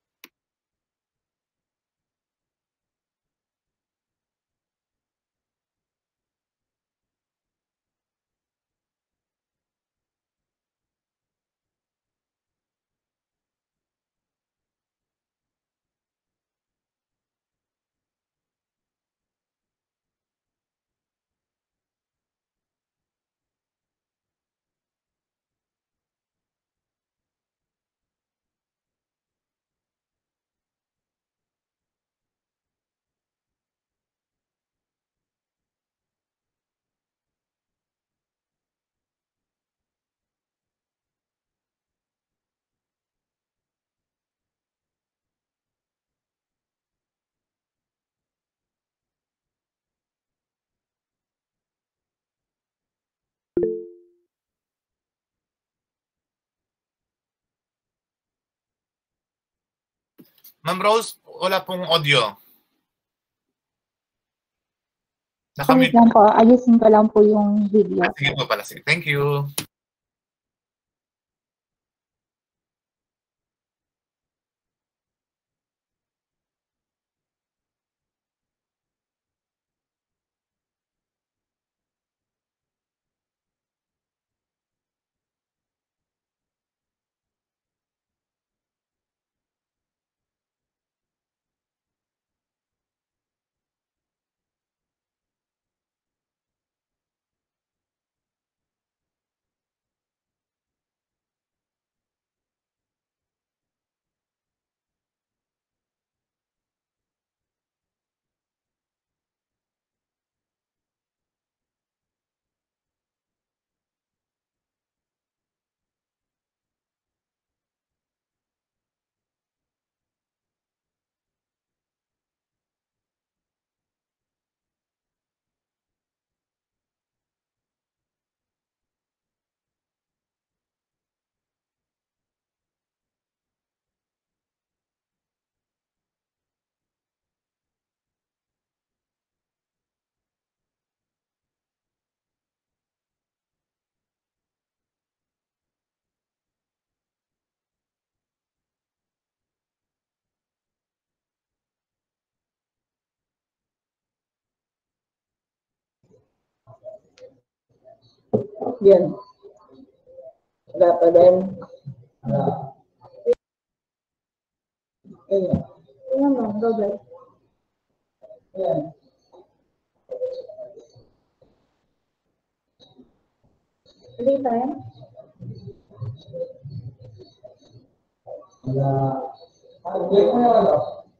Ma'am Rose, wala pong audio. Wait lang po, ayusin ko lang po yung video. Sige po pala, sige. Thank you. Yan. Wala pa din. Ayan. Ayan mo, double. Ayan. Hindi pa yan? Wala. Hindi ko na wala.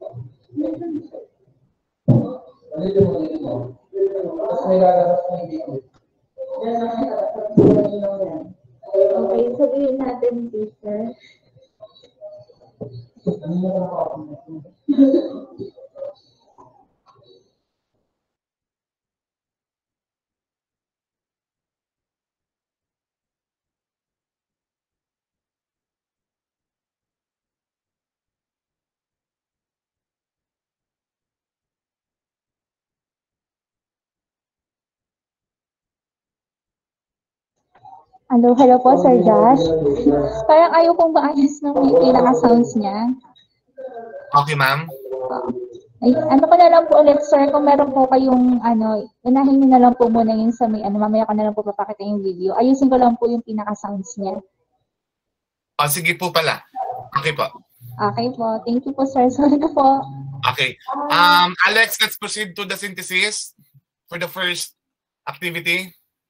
Dito mo dito. Tapos may lalabas na hindi ko. Okay, sabihin natin, teacher. Hello, hello po, Sir Josh. Parang ayaw kong maayos ng may pinaka-sounds niya. Okay, ma'am. Ay, ano ko na lang po ulit, sir, kung meron po kayong, ano, unahin nyo na lang po muna yun sa may, ano, mamaya ko na lang po papakita yung video. Ayusin ko lang po yung pinaka-sounds niya. Oh, sige po pala. Okay po. Okay po. Thank you po, sir. Sorry ko po. Okay. Um, Alex, let's proceed to the synthesis for the first activity.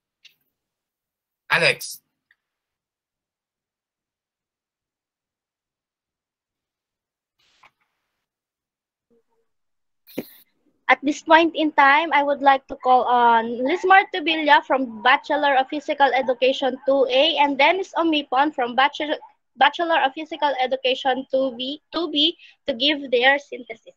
Alex. At this point in time, I would like to call on Lismar Tubilla from Bachelor of Physical Education two A and Dennis Omipon from Bachelor, Bachelor of Physical Education two B, two B to give their synthesis.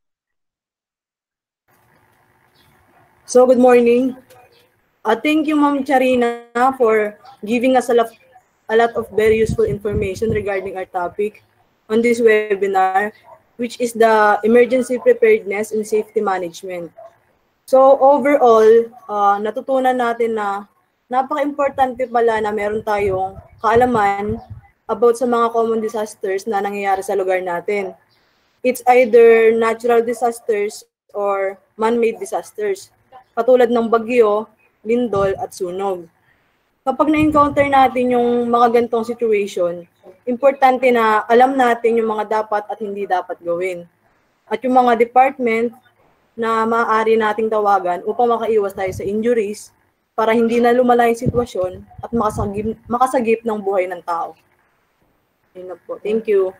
So, good morning. Uh, thank you, Ma'am Charina, for giving us a lot, a lot of very useful information regarding our topic on this webinar, which is the emergency preparedness and safety management. So overall, uh, natutunan natin na napaka-importante pala na meron tayong kaalaman about sa mga common disasters na nangyayari sa lugar natin. It's either natural disasters or man-made disasters, katulad ng bagyo, lindol, at sunog. Kapag na-encounter natin yung mga ganitong situation, importante na alam natin yung mga dapat at hindi dapat gawin. At yung mga department na maaari nating tawagan upang makaiwas tayo sa injuries para hindi na lumala yung sitwasyon at makasagip, makasagip ng buhay ng tao. Yun na po. Thank you.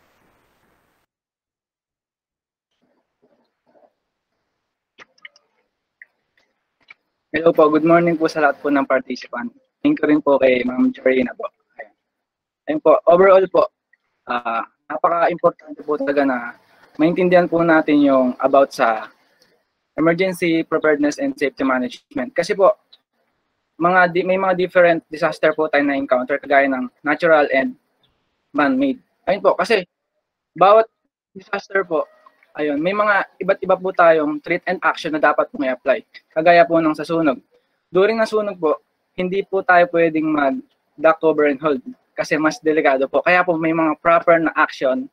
Hello po. Good morning po sa lahat po ng participant. Thank you rin po kay Ma'am Charina po. Ayun po, overall po, uh, napaka-importante po talaga na maintindihan po natin yung about sa emergency preparedness and safety management. Kasi po, mga di, may mga different disaster po tayo na-encounter kagaya ng natural and man-made. Ayun po, kasi bawat disaster po, ayun, may mga iba't iba po tayong threat and action na dapat po i-apply. Kagaya po ng sa sunog. During na sunog po, hindi po tayo pwedeng mag-duck cover and hold kasi mas delikado po. Kaya po may mga proper na action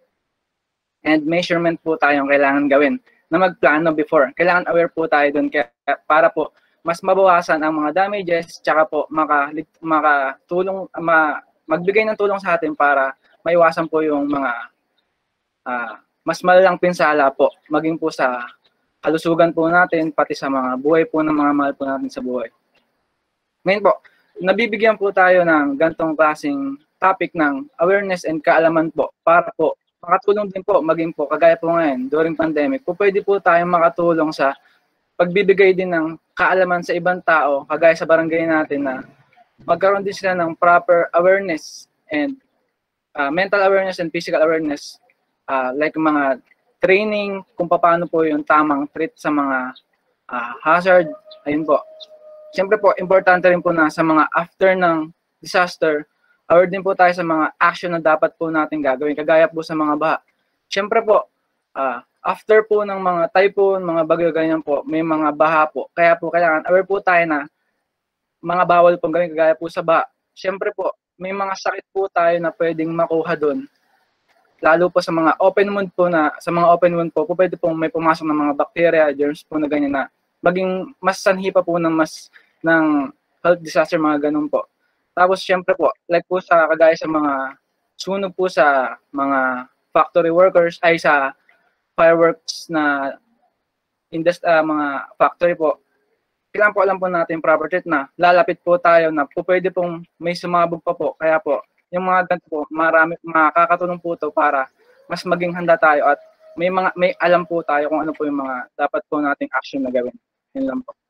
and measurement po tayong kailangan gawin na magplano before. Kailangan aware po tayo dun kaya para po mas mabawasan ang mga damages tsaka po maka, makatulong, ma, magbigay ng tulong sa atin para maiwasan po yung mga uh, mas malalang pinsala po maging po sa kalusugan po natin pati sa mga buhay po ng mga mahal po natin sa buhay. Ngayon po, nabibigyan po tayo ng gantong klaseng topic ng awareness and kaalaman po para po makatulong din po maging po kagaya po ngayon during pandemic po pwede po tayong makatulong sa pagbibigay din ng kaalaman sa ibang tao kagaya sa barangay natin na magkaroon din sila ng proper awareness and uh, mental awareness and physical awareness uh, like mga training kung paano po yung tamang treat sa mga uh, hazard. Ayun po. Siyempre po, importante rin po na sa mga after ng disaster, aware din po tayo sa mga action na dapat po natin gagawin, kagaya po sa mga baha. Siyempre po, uh, after po ng mga typhoon, mga bagyo ganyan po, may mga baha po. Kaya po kailangan aware po tayo na mga bawal pong gawin, kagaya po sa baha. Siyempre po, may mga sakit po tayo na pwedeng makuha doon. Lalo po sa mga open wound po na, sa mga open wound po, po pwede pong may pumasok ng mga bacteria, germs po na ganyan na maging mas sanhi pa po ng mas ng health disaster, mga ganun po. Tapos syempre po, like po sa kagaya sa mga sunog po sa mga factory workers, ay sa fireworks na indus, uh, mga factory po, kailangan po alam po natin proper treat na lalapit po tayo na po pwede pong may sumabog pa po. Kaya po, yung mga ganito po, marami, makakatulong po ito para mas maging handa tayo at may mga may alam po tayo kung ano po yung mga dapat po nating action na gawin. Yun lang po.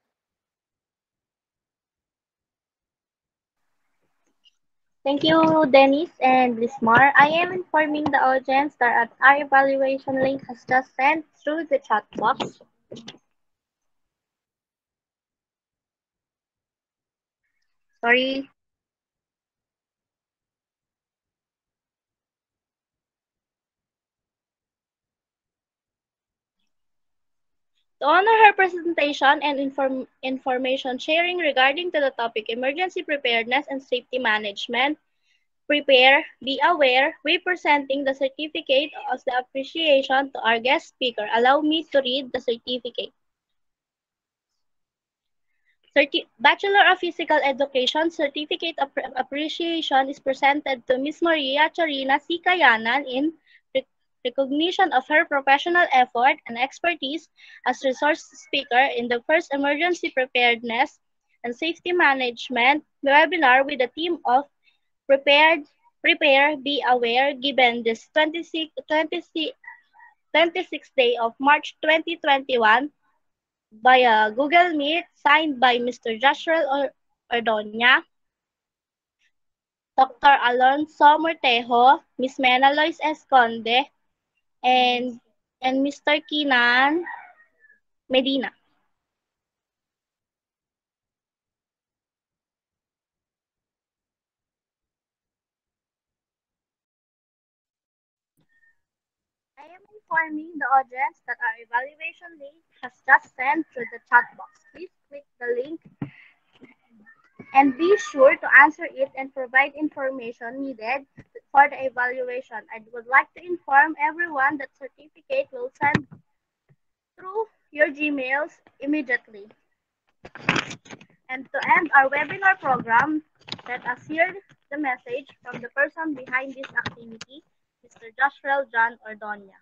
Thank you, Dennis and Lismar. I am informing the audience that our evaluation link has just sent through the chat box. Sorry. To honor her presentation and inform information sharing regarding to the topic emergency preparedness and safety management, prepare, be aware, representing the certificate of the appreciation to our guest speaker. Allow me to read the certificate. Certi Bachelor of Physical Education Certificate of Appreciation is presented to Miz Maria Charina C. Kayanan in rec recognition of her professional effort and expertise as resource speaker in the first Emergency Preparedness and Safety Management webinar with the theme of Prepared, Prepare, Be Aware, given this twenty-sixth day of March twenty twenty-one via Google Meet, signed by Mister Joshua Ordonia, Doctor Alonso Mortejo, Miz Mena Lois Esconde, and, and Mister Kinan Medina. I am informing the audience that our evaluation link has just sent through the chat box. Please click the link and be sure to answer it and provide information needed for the evaluation. I would like to inform everyone that certificate will send through your Gmails immediately. And to end our webinar program, let us hear the message from the person behind this activity, Mister Joshua John Ordonia.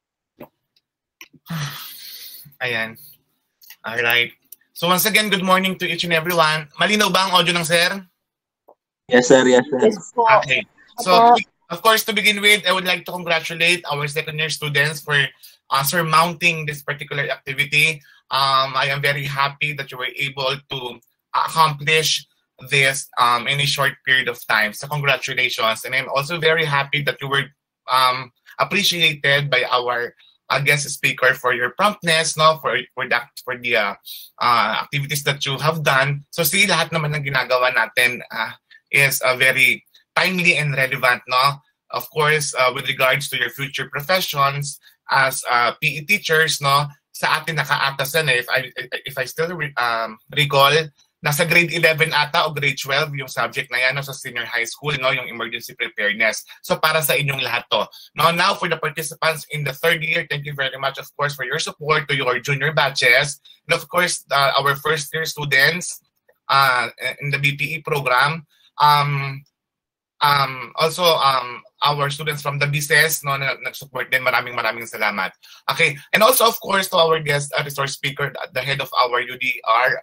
Ayan. Alright. So once again, good morning to each and everyone. Malinaw ba ang audio ng sir? Yes, sir. Yes, sir. Okay. So, of course, to begin with, I would like to congratulate our second year students for uh, surmounting this particular activity. Um, I am very happy that you were able to accomplish this um, in a short period of time. So congratulations. And I'm also very happy that you were um, appreciated by our uh, guest speaker for your promptness, no, for for the for the uh, uh, activities that you have done. So see, lahat naman ng ginagawa natin uh, is uh, very timely and relevant, no. Of course, uh, with regards to your future professions as uh, P E teachers, no, sa atin nakaatasan eh, if I if I still re um, recall. Nasa grade eleven ata o grade twelve yung subject na yan, no, sa senior high school, no, yung emergency preparedness. So para sa inyong lahat to. No, now for the participants in the third year, thank you very much, of course, for your support to your junior batches. And of course, uh, our first year students uh, in the B P E program. Um, um, also, um, our students from the B S E S, no, na nag-support din. Maraming maraming salamat. Okay, and also, of course, to our guest uh, resource speaker, the head of our U D R,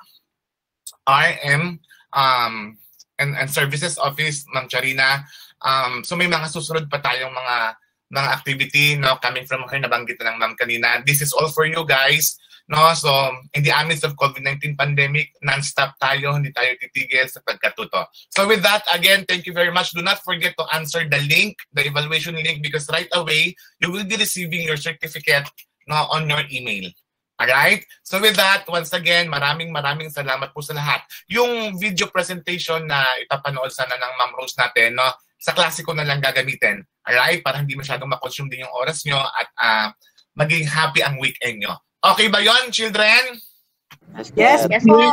R M um, and, and Services Office, Ma'am Charina. Um, so may mga susunod pa tayong mga mga activity, no, coming from her, nabanggit na ng Ma'am kanina. This is all for you guys. No? So in the midst of COVID nineteen pandemic, non-stop tayo, hindi tayo titigil sa pagkatuto. So with that, again, thank you very much. Do not forget to answer the link, the evaluation link, because right away, you will be receiving your certificate, no, on your email. Alright? So with that, once again, maraming maraming salamat po sa lahat. Yung video presentation na ipapanood sana ng Ma'am Rose natin, no, sa klase ko na lang gagamitin. Alright? Para hindi masyadong makonsume din yung oras nyo at uh, maging happy ang weekend nyo. Okay ba yon, children? Yes. Yes po.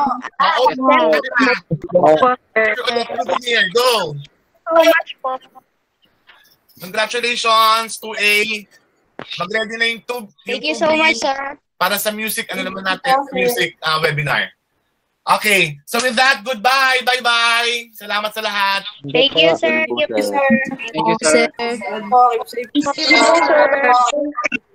Go. So much po. Congratulations to A. Mag-ready na yung tube. Thank you so much, sir. Para sa music, ano naman natin, music uh, webinar. Okay, so with that, goodbye, bye-bye. Salamat sa lahat. Thank you, sir. Thank you, sir. Thank you, sir. Thank you, sir.